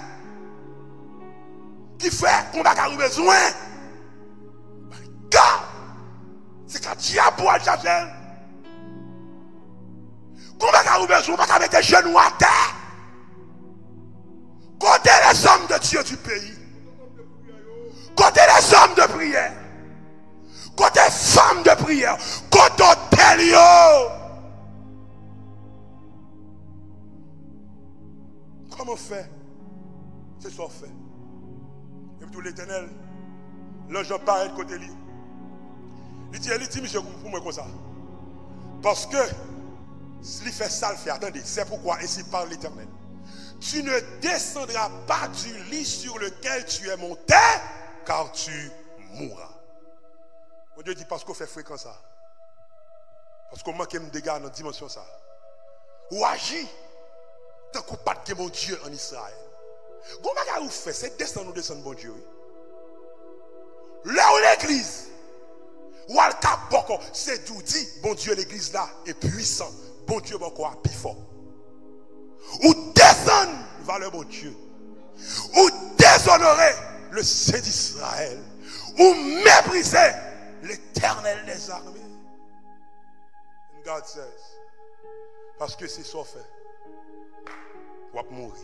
qui fait qu'on va avoir besoin? Car c'est qu'un diable pour chercher. Qu'on va avoir besoin, on va mettre les genoux à terre. Côté les hommes de Dieu du pays. Côté les hommes de prière. Côté femmes de prière. Côté Télio. Comment on fait? C'est ça qu'on fait. Et puis tout l'Éternel, l'ange paraît de côté lui. Il dit, monsieur, pour moi comme ça. Parce que, s'il fait ça, le fait, attendez, c'est pourquoi ainsi parle l'Éternel. Tu ne descendras pas du lit sur lequel tu es monté, car tu mourras. Mon Dieu dit, parce qu'on fait fréquent ça. Parce qu'on manque de dégâts dans la dimension ça. Ou agit. Tant qu'on pas de mon Dieu en Israël. Comment vous faites? C'est descendre ou descendre bon Dieu. Là où l'église, ou al cap boko, c'est d'où dit, bon Dieu l'église là est puissant. Bon Dieu boko a plus fort. Ou descendre vers le bon Dieu. Ou déshonorer le Saint d'Israël. Ou mépriser l'Éternel des armées. God says, parce que c'est ça fait. Ou ap mourir.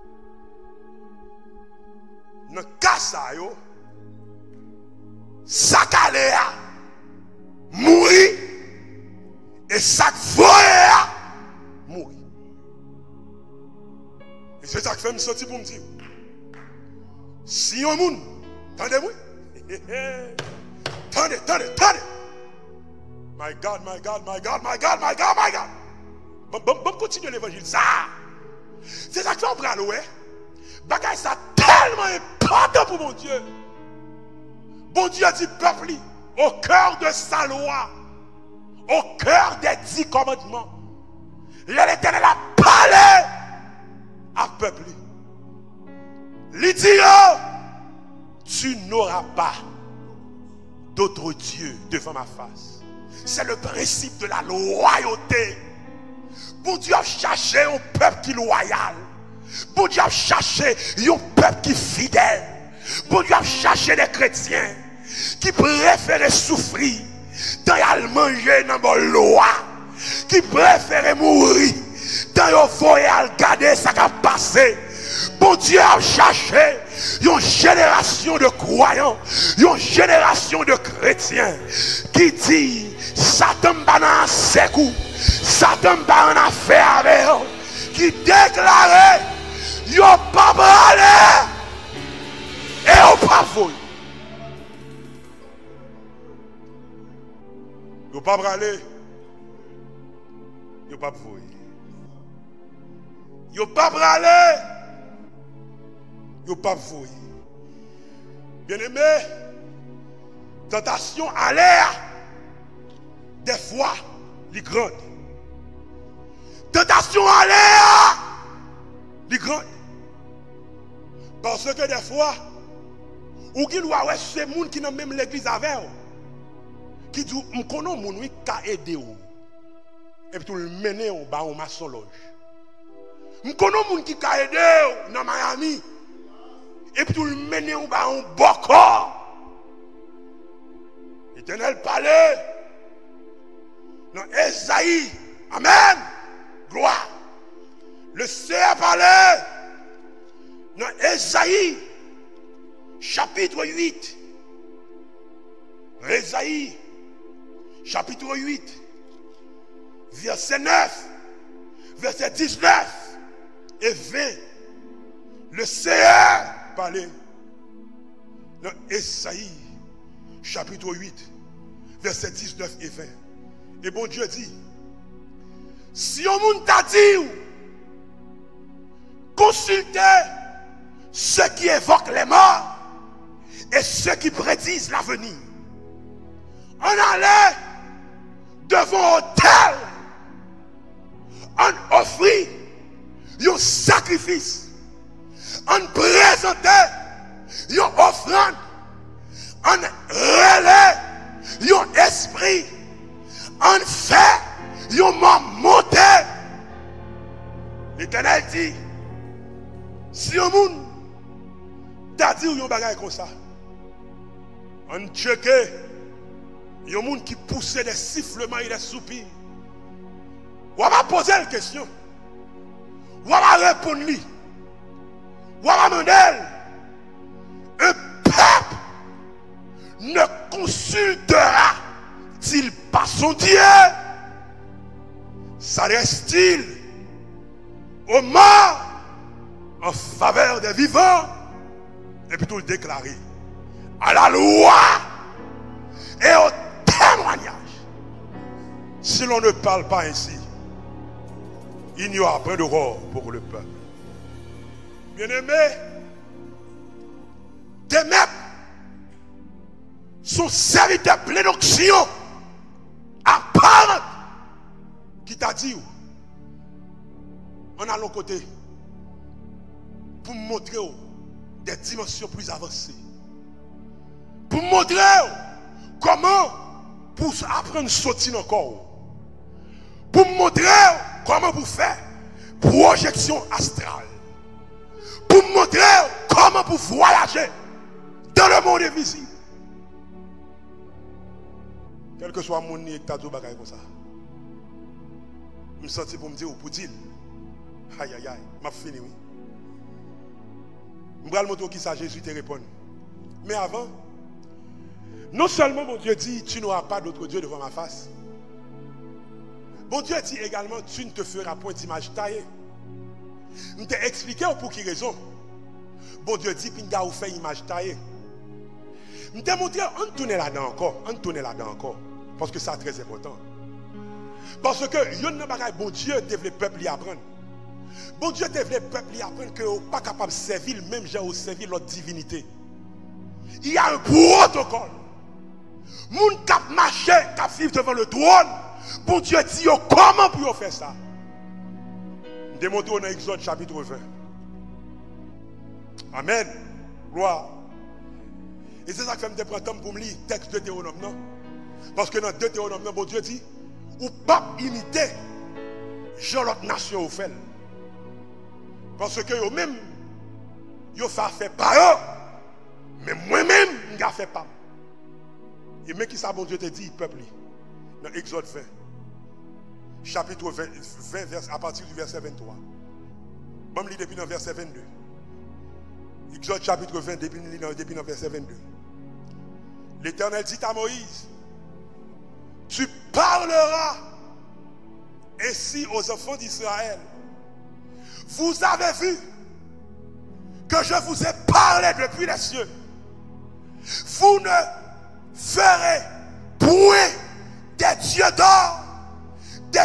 Dans le cas ça yo, ça calé a mourir et ça voye a mourir. Et c'est ça qui fait me sentir pour me dire, si un monde, attendez-moi, attendez. My God, my God, my God, my God, my God, my God. Bon, continue l'évangile. Ça. C'est ça que fait on prend l'oué. Bagay ça tellement important pour mon Dieu. Bon Dieu dit peuple, au cœur de sa loi, au cœur des 10 commandements, l'Éternel a parlé à peuple. Il dit, tu n'auras pas d'autre Dieu devant ma face. C'est le principe de la loyauté. Bon Dieu a cherché un peuple qui est loyal. Bon Dieu a cherché un peuple qui est fidèle. Bon Dieu a cherché des chrétiens qui préfèrent souffrir dans le manger dans la loi, qui préfèrent mourir dans le voyage garder ça qui a passé. Bon Dieu a cherché une génération de croyants, une génération de chrétiens qui dit Satan n'a pas ses coups, Satan n'a pas en affaire avec eux, qui déclarait, yo pas parlé et yo pas voulu. Yo pas bralé. Yo pas voué. Yo pas bralé. Yo pas voué. Bien-aimé, tentation à l'air, des fois, les grandes. Tentation à l'air, les grandes. Parce que des fois, ou qui doit ouais ces gens qui n'ont même l'église avec qui dit on connaît mon qui a aidé et puis tout le mener au bas au maçon loge. On connaît mon qui a aidé dans Miami et puis tout le mener au bas au bocor. Éternel palais dans Esaïe. Amen. Gloire. Le Seigneur parlait dans Esaïe chapitre 8. Esaïe chapitre 8 verset 9, verset 19 et 20. Le Seigneur parlait dans Esaïe chapitre 8 verset 19 et 20. Et bon Dieu dit, si on monde t'a dit, consultez ceux qui évoquent les morts et ceux qui prédisent l'avenir. On allait devant l'autel, on offrit un sacrifice, on présentait une offrande, on relais un esprit, on fait un mort monté. L'Éternel dit, si un monde t'a dit un bagage comme ça, on check. Il y a des gens qui poussent des sifflements et des soupirs. On va poser la question. On va répondre. On va demander. Un peuple ne consultera-t-il pas son Dieu? S'adresse-t-il aux morts en faveur des vivants? Et puis tout le déclarer. À la loi et au témoignage. Si l'on ne parle pas ainsi, il n'y aura pas d'aurore pour le peuple. Bien-aimés, des mêmes sont serviteurs pleins d'onction à part qui t'a dit on a l'autre côté pour montrer des dimensions plus avancées, pour montrer comment pour apprendre à sortir encore, pour montrer comment vous faire projection astrale, pour montrer comment vous voyager dans le monde invisible. Quel que soit mon nid, t'as dit bagaille comme ça. Je me sens pour me dire, pour dire, aïe aïe aïe, m'a fini oui. Je vais le montrer qui ça Jésus te répond. Mais avant, non seulement mon Dieu dit, tu n'auras pas d'autre Dieu devant ma face. Bon Dieu dit également, tu ne te feras point d'image taillée. Je t'ai expliqué pour quelle raison. Bon Dieu dit, pinga ou fait image taillée. Je t'ai montré, on tourne là-dedans encore. Parce que c'est très important. Parce que, il y a un bagage, bon Dieu devait le peuple y apprendre. Bon Dieu devait le peuple y apprendre que vous n'êtes pas capable de servir, même j'ai servir notre divinité. Il y a un protocole. Moun cap marcher, cap vivre devant le trône. Bon Dieu dit comment pour faire ça. Démontrons dans Exode chapitre 20. Amen. Gloire. Et c'est ça que je me prends temps pour me lire le texte de Théonome, non? Parce que dans Deutéronome, bon Dieu dit, ou pas imiter Jean l'autre nation au fait. Parce que yo même, yo fait pas eux, mais moi-même, je ne fais pas. Et même qui ça, bon Dieu te dit, peuple, dans Exode 20, chapitre 20 à partir du verset 23. Bon, je lis depuis le verset 22. Exode chapitre 20, depuis le verset 22. L'Éternel dit à Moïse, tu parleras ainsi aux enfants d'Israël. Vous avez vu que je vous ai parlé depuis les cieux. Vous ne ferez point des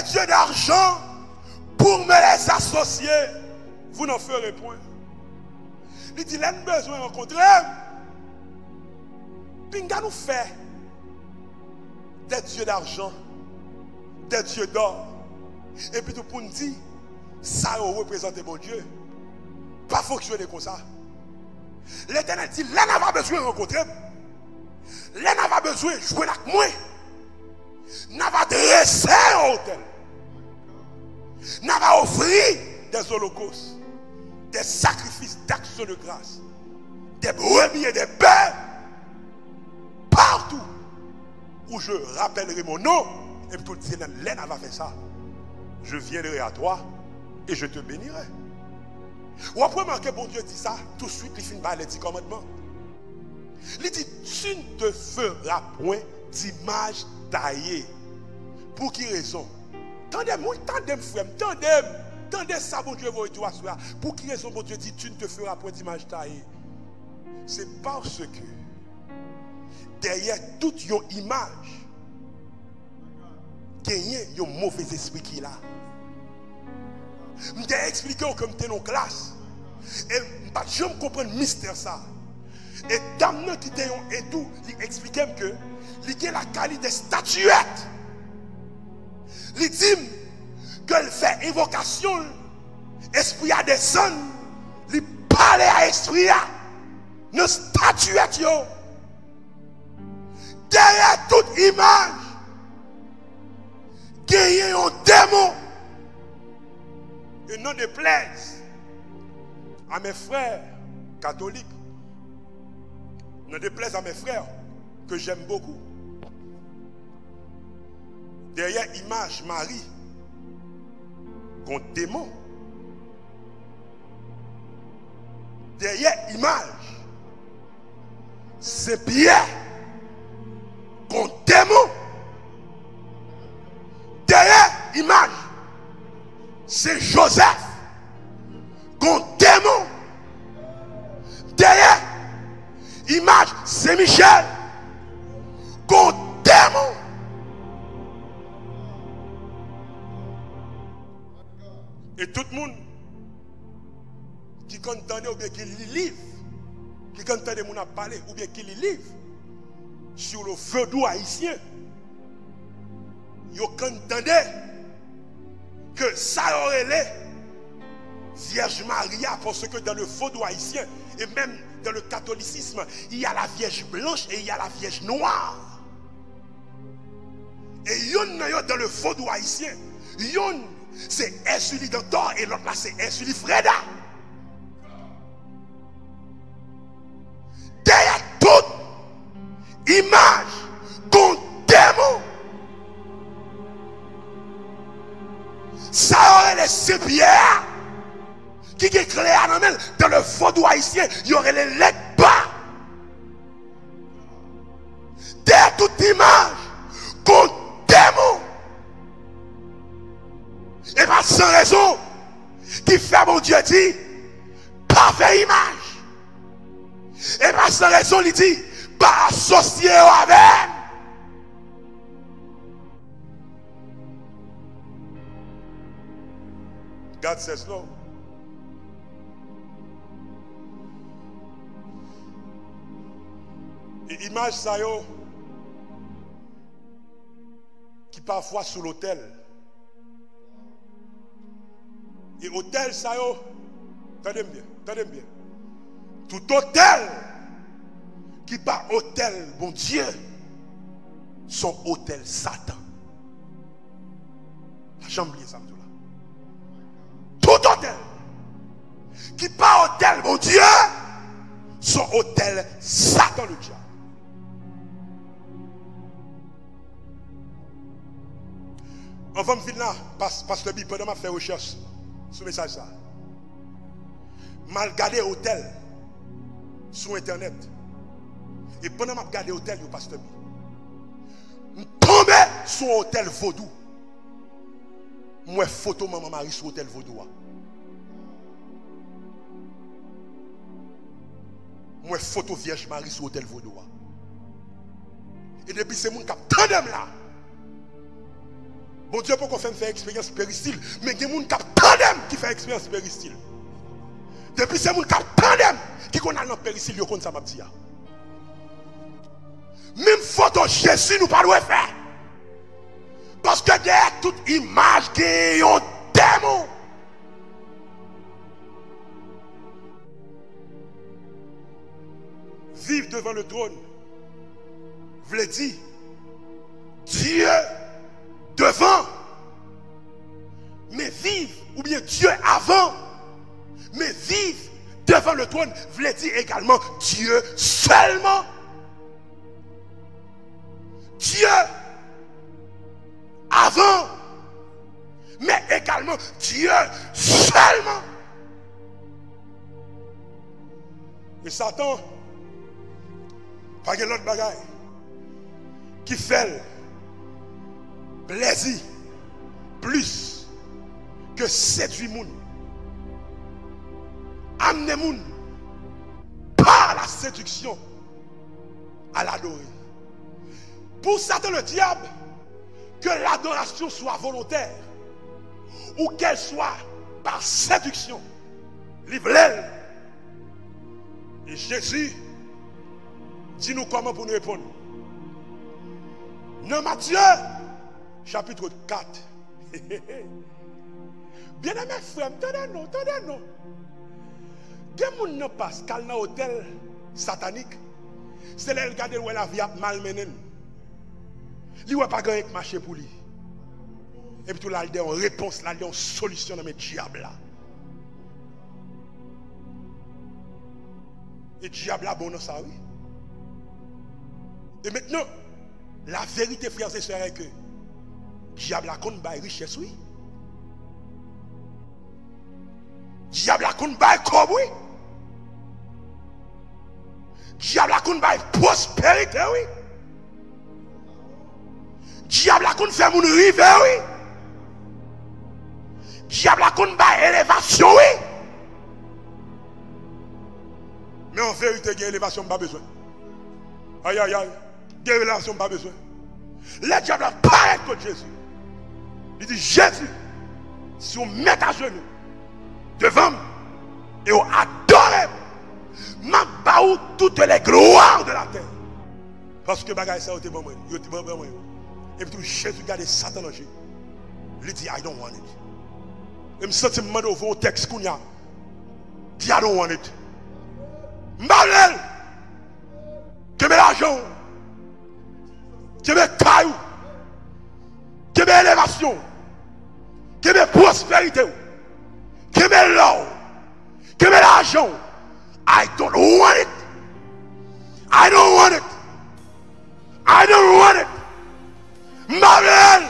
des dieux d'argent pour me les associer, vous n'en ferez point. Il dit, l'un besoin de rencontrer. Pinga nous fait des dieux d'argent, des dieux d'or. Et puis tout pour nous dire, ça représente mon Dieu. Pas fonctionner comme ça. L'Éternel dit, l'un n'a pas besoin de rencontrer. L'un n'a pas besoin de jouer avec moi. N'a pas dressé un hôtel. N'a pas offert des holocaustes, des sacrifices d'actions de grâce, des brebis et des bœufs. Partout où je rappellerai mon nom, et puis tout dit, l'un n'a pas fait ça. Je viendrai à toi et je te bénirai. Ou après que bon Dieu dit ça, tout de suite il finit par les 10 commandements. Il dit, tu ne te feras point d'image taillée. Pour qui raison? Tendez-moi, frère, tendez ça, bon Dieu, pour qui raison, bon Dieu dit, tu ne te feras point d'image taillée? C'est parce que derrière toute une image, il y a un mauvais esprit qui est là. Je t'ai expliqué comme tu es dans la classe. Et je ne comprends pas le mystère ça. Et dame qui était et tout, il expliquait que il y a la qualité des statuettes. Il dit qu'elle fait invocation, esprit a descend, il parle à esprit a, nos statuettes yo. Derrière toute image, il y a un démon. Et non déplaise à mes frères catholiques, ne déplaise à mes frères que j'aime beaucoup. Derrière image Marie, contre démon. Derrière image, c'est Pierre contre démon. Derrière image, c'est Joseph contre démon. Derrière image, c'est Michel contre démon. Et tout le monde qui entendait ou bien qui lit livre, qui entendait des gens parler ou bien qui lit livre sur le vaudou haïtien, ils entendaient que ça aurait les Vierge Maria, parce que dans le vaudou haïtien et même dans le catholicisme, il y a la Vierge blanche et il y a la Vierge noire. Et yon dans le vaudou haïtien, yon c'est Ursuli Dantor et l'autre là c'est Ursuli Freda. Derrière toute image contre démon, ça aurait les Saint-Pierre qui est clair dans le vaudou haïtien, il y aurait les lettres bas. Derrière toute image contre démon. Et pas sans raison qui fait mon Dieu dit parfaite image. Et pas sans raison il dit pas associé avec. God says no. Et image ça yo qui parfois sous l'autel. Et hôtel ça yo, attendez bien. Tout hôtel qui pas hôtel bon Dieu, son hôtel Satan. J'aime bien ça là. Tout hôtel qui pas hôtel bon Dieu, son hôtel Satan le diable. On va me venir là, parce que le pendant m'a fait recherche sur message ça. Mal gardé hôtel sur internet. Et pendant m'a gardé hôtel yo pasteur bi. Tombé sur hôtel vaudou. Moi photo maman Marie sur hôtel vaudou. Moi photo Vierge Marie sur hôtel vaudou. Et depuis c'est moun k'ap tandem là. Bon Dieu, pourquoi faire expérience péristyle? Mais il y a des gens qui fait expérience péristyle. Depuis ces gens qui tandem qui connaissent dans péristyle, ils connaissent ça, m'a dit. Même photo Jésus, nous ne pouvons pas faire. Parce que derrière toute image qui est un démon. Vivre devant le trône, veut dire Dieu devant, mais vivre, ou bien Dieu avant, mais vivre devant le trône, veut dire également Dieu seulement. Dieu avant, mais également Dieu seulement. Et Satan, pas de l'autre bagaille qui fait plaisir plus que séduire les gens, amener les gens par la séduction à l'adorer. Pour Satan le diable, que l'adoration soit volontaire ou qu'elle soit par séduction, livre-elle. Et Jésus dis-nous comment pour nous répondre. Dans Matthieu, chapitre 4. Bien aimé frère, attendez-nous. Il y a des gens qui passent dans l'hôtel satanique. C'est là qu'ils regardent la vie malmenée. Il n'y a pas de marché pour lui. Et puis tout là, il y a une réponse, là, il y a une solution dans mes diables là. Et diable là, bon, non, ça oui. Et maintenant, la vérité, frères et sœurs, est que diable a qu'on baille richesse, oui. Diable a qu'on baille comme oui. Diable a qu'on baille prospérité, oui. Diable a qu'on fait mon rive, oui. Diable a qu'on baille élévation, oui. Mais en vérité, il y a élévation, pas besoin. Aïe, aïe, aïe. Des relations, pas besoin. Le diable a parlé contre Jésus. Il dit, Jésus, si on met à genoux devant moi et on adore, m'a baou toutes les gloires de la terre. Parce que bagaille ça, bon moi. Et puis Jésus garde Satan dans le jeu. Il dit, I don't want it. Et me senti demander au fond texte qu'on y a. Dit, I don't want it. M'balel. Que met l'argent. Que met caillou. Que met élévation. Que met prospérité. Que met l'or. Que met l'argent. I don't want it. I don't want it. I don't want it. M'balel.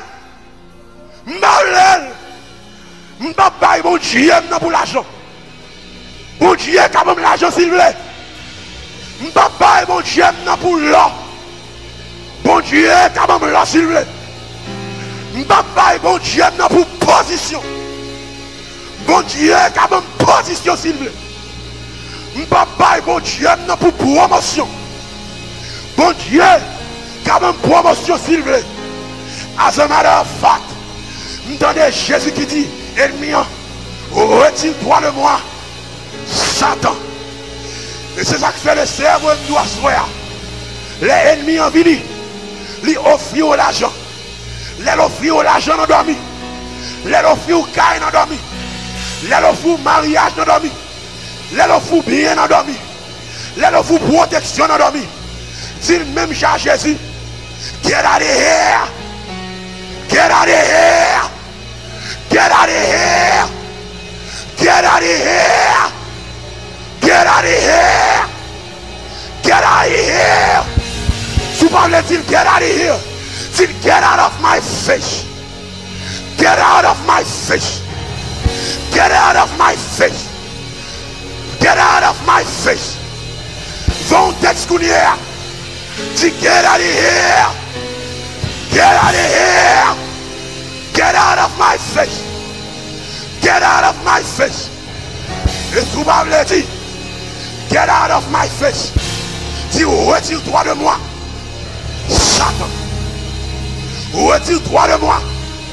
M'balel. M'balel. Mon Dieu, pour l'argent. Mon Dieu, quand même l'argent, s'il vous plaît. M'balel, mon Dieu, pour l'or. Bon Dieu, quand même là, s'il vous plaît. M'balel, bon Dieu, pour position. Bon Dieu, quand même position, s'il vous plaît. M'balel, bon Dieu, pour promotion. Bon Dieu, quand même promotion, s'il vous plaît. As a matter of fact, m'entendez Jésus qui dit, ennemi, retire-toi de moi, Satan. Et c'est ça que fait le cerveau nous asseoir. Les ennemis en vie, ils offrent l'argent. Les offrent l'argent dans dormi. Les offrent caille dans dormi. Les offrent mariage dans dormi. Les offrent bien dans dormi. Les offrent protection dans dormi. Dit même Jean Jésus, get out of here. Get out of here. Get out of here. Get out of here. Get out of here. Get out of here. Tu parles dit get out of here. Dit get out of my face. Get out of my face. Get out of my face. Get out of my face. Von texte qu'on y est. Dit get out of here. Get out of here. Get out of my face. Get out of my face. Et tu parles dit get out of my face. Dis retire-toi de moi. Satan. Retire-toi de moi.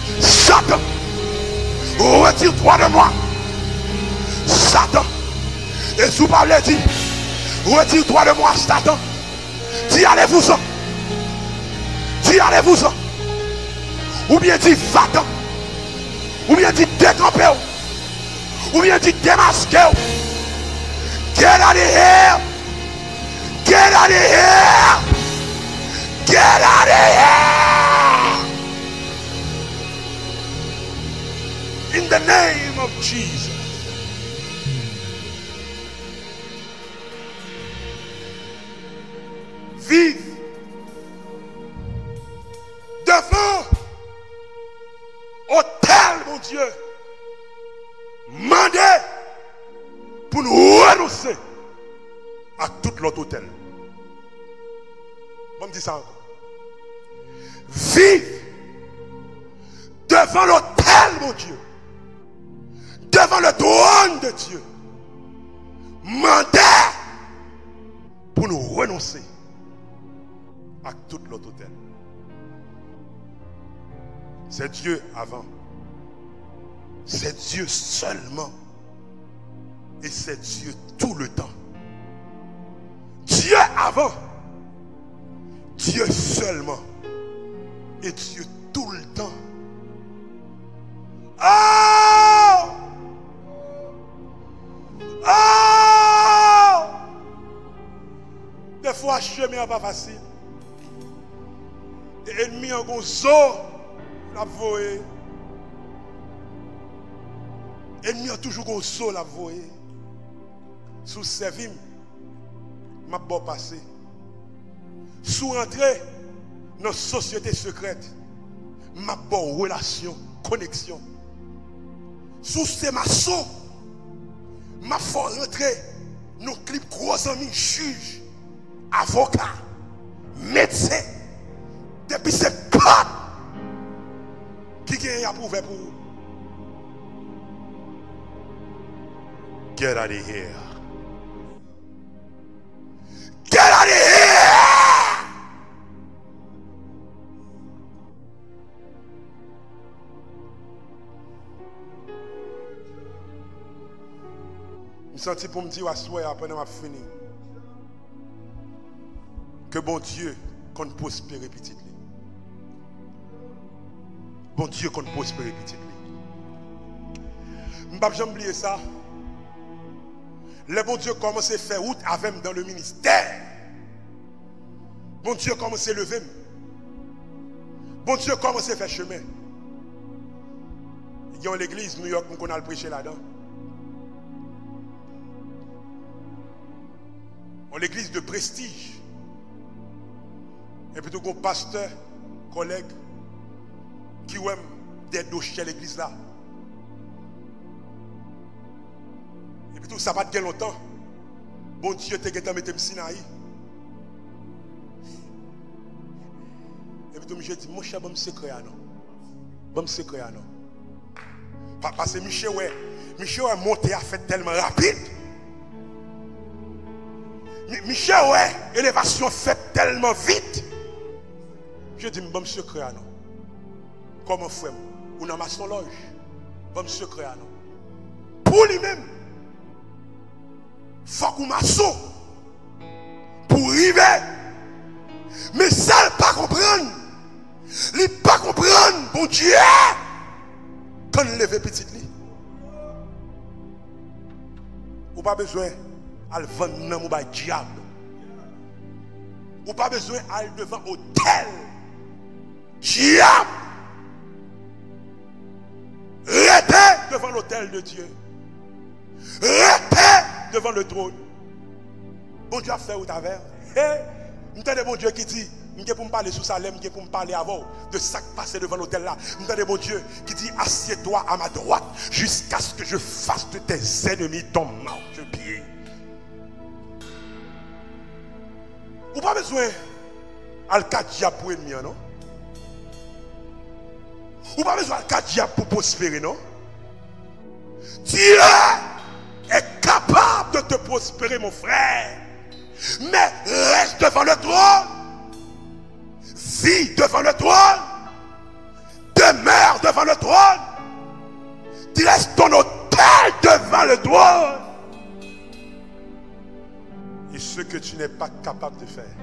Satan, retire-toi de moi. Satan, et sous parler dit, retire-toi de moi, Satan. Dis allez-vous-en. Dis allez-vous-en. Ou bien dis va-t'en. Ou bien dis décampez. Ou bien dis démasquez. Get out of here. Get out of here. Get out of here. In the name of Jesus. Vive devant autel, mon Dieu. Mandez pour nous renoncer à tout l'autre hôtel. On me dit ça encore. Vive devant l'autel, mon Dieu. Devant le trône de Dieu. Mandez pour nous renoncer à tout l'autre hôtel. C'est Dieu avant. C'est Dieu seulement. Et c'est Dieu tout le temps. Dieu avant. Dieu seulement. Et Dieu tout le temps. Oh! Oh! Des fois, chemin n'est pas facile. Et ennemi en gonzo, la voie. Ennemi a toujours gonzo, la voie. Sous servim, m'a bon passé. Sous rentrer dans la société secrète, m'a bon relation, connexion. Sous ces maçons, m'a faut rentrer dans le clip gros amis, juge, avocat, médecin. Depuis c'est pas qui a approuvé pour vous. Get out of here. Get out of here. Je me sens pour me dire à soir après ma fini que bon Dieu qu'on prospère petit. Bon Dieu qu'on prospère petit. Je ne vais pas oublier ça. Le bon Dieu commence à faire route avec dans le ministère. Bon Dieu commence à lever. Bon Dieu commence à faire chemin. Il y a l'église New York qu'on a le prêché là-dedans. L'église de prestige. Et plutôt qu'un pasteur, collègue, qui aime des dossiers à l'église là. Et puis tout ça va de longtemps. Bon Dieu te guette mettre Sinaï. Et puis tout je dis mon cher bon secret non. Bon secret non. Parce que Michel est monté à fait tellement rapide. Michel ouais, élévation fait tellement vite. Je dis bon secret non. Comment frère ou dans ma son loge. Bon secret non. Pour lui-même. Faut qu'on m'assaut pour arriver. Mais ça, il ne pas comprendre. Il ne pas comprendre, bon Dieu, quand il lève petit lit. Ou pas besoin d'aller vendre dans mon diable. Ou pas besoin d'aller devant hôtel. Diable. Restez devant l'hôtel de Dieu. Restez devant le trône. Bon Dieu a fait au travers. M'entendez bon Dieu qui dit, m'entendez pour me parler sous Salem, m'entendez pour me parler avant de ça qui passe devant l'hôtel là. M'entendez bon Dieu qui dit, assieds-toi à ma droite jusqu'à ce que je fasse de tes ennemis ton marchepied. Ou pas besoin al diable pour ennemi non? Ou pas besoin al diable pour prospérer non? Dieu est capable de te prospérer, mon frère. Mais reste devant le trône. Vis devant le trône. Demeure devant tu n'es pas capable de faire,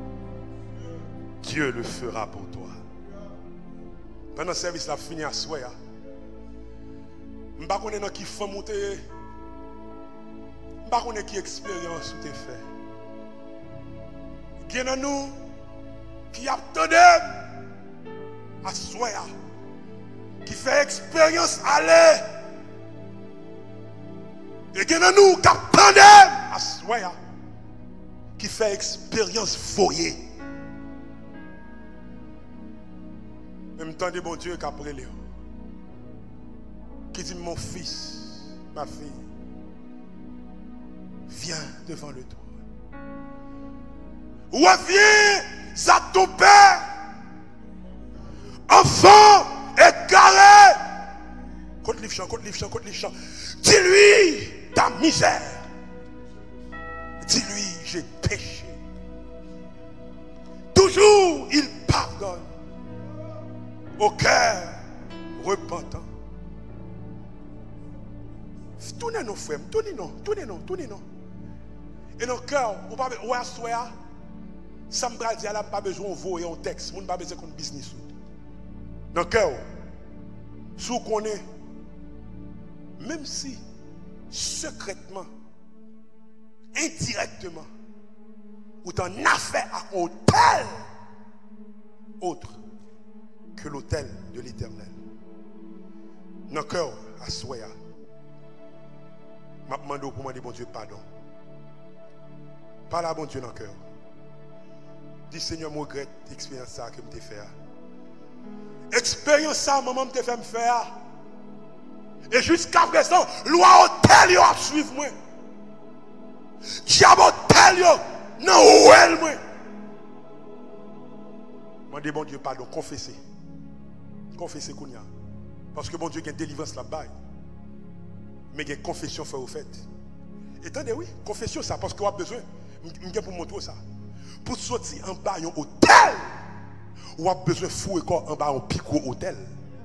Dieu le fera pour toi. Pendant le service, la fini à soi. Je ne sais pas qui fait monter. Je ne sais pas qui expérience tu fait. Il y a nous qui attendent à soi, qui fait expérience aller. Et il y a nous qui attendent à soi, qui fait expérience foyer. Même temps de bon Dieu qui a pris Léon. Qui dit mon fils, ma fille, viens devant le trône. Reviens à ton père, enfant égaré. Côte livre chant, côte livre chant, côte livre chant. Dis-lui ta misère. Dis-lui j'ai péché. Toujours il pardonne. Au cœur repentant. Tournez nos frères, tournez non. Et nos cœurs, vous pas besoin de soya. Ça me dit, elle n'a pas besoin de voyer un texte, vous n'avez pas besoin de business. Dans le cœur, si vous connaissez, même si secrètement, indirectement, vous en avez fait à un tel autre que l'autel de l'Éternel. Dans le cœur, à soya. Je demande pour moi, bon Dieu, pardon. Parle à bon Dieu dans le cœur. Dis Seigneur, je regrette l'expérience que je t'ai fait. Expérience ça, maman, je fait me faire. Et jusqu'à présent, loi hôtel, a suivre moi. Diable hôtel, non, où elle, moi. Je demande bon Dieu, pardon, confessez. Confessez qu'on y a. Parce que bon Dieu, il y a une délivrance là-bas. Mais il y a une confession fait au fait. Et attendez, oui, confession ça, parce qu'on a besoin, je pour montrer ça. Pour sortir en bas d'un hôtel, on a besoin de fouiller en bas d'un picot hôtel.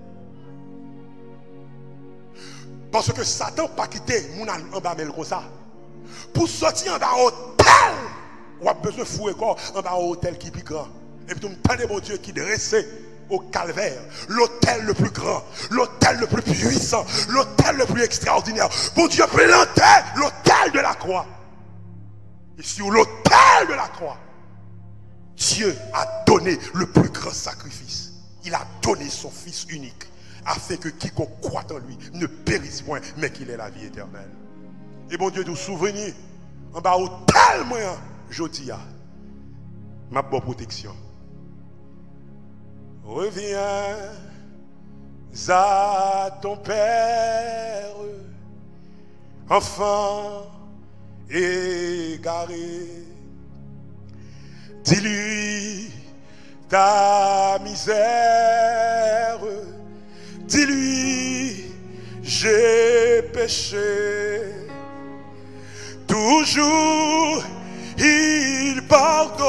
Parce que Satan n'a pas quitté mon en bas comme ça. Pour sortir en bas d'un hôtel, on a besoin de fouiller en bas d'un hôtel qui est plus grand. Et puis, attendez, mon Dieu, qui dressé au calvaire, l'autel le plus grand, l'autel le plus puissant, l'autel le plus extraordinaire. Bon Dieu plantait l'autel de la croix. Et sur l'autel de la croix, Dieu a donné le plus grand sacrifice. Il a donné son Fils unique, afin que quiconque croit en lui ne périsse point, mais qu'il ait la vie éternelle. Et bon Dieu, nous souvenir, en bas autel moyen, je dis, ma bonne protection. Reviens à ton Père, enfant égaré. Dis-lui ta misère. Dis-lui j'ai péché. Toujours il pardonne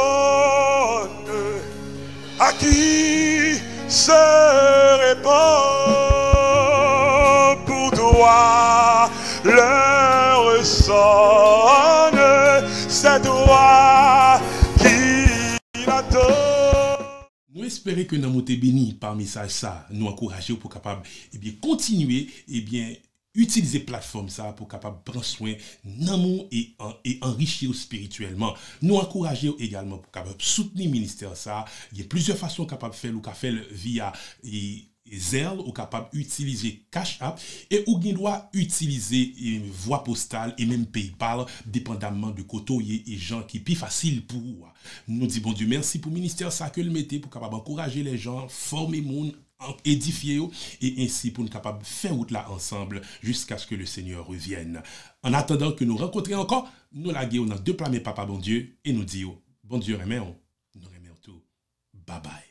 à qui se répand. Pour toi l'heure sonne, c'est toi qui l'attend. Nous espérons que nous avons été bénis par message ça, nous encourager pour capable continuer utiliser plateforme ça pour capable prendre soin d'amour et enrichir spirituellement. Nous encourager également pour capable soutenir le ministère ça. Il y a plusieurs façons capable faire ou faire via Zelle ou capable utiliser Cash App et ou bien doit utiliser voie postale et même PayPal dépendamment de côté et gens qui plus facile pour vous. Nous disons bon Dieu merci pour le ministère ça que le mettez pour capable encourager les gens, former monde, édifier et ainsi pour nous capable faire route là ensemble jusqu'à ce que le Seigneur revienne. En attendant que nous rencontrions encore, nous laguons dans deux plats mais papa bon Dieu et nous disons bon Dieu remet nous remet tout. Bye bye.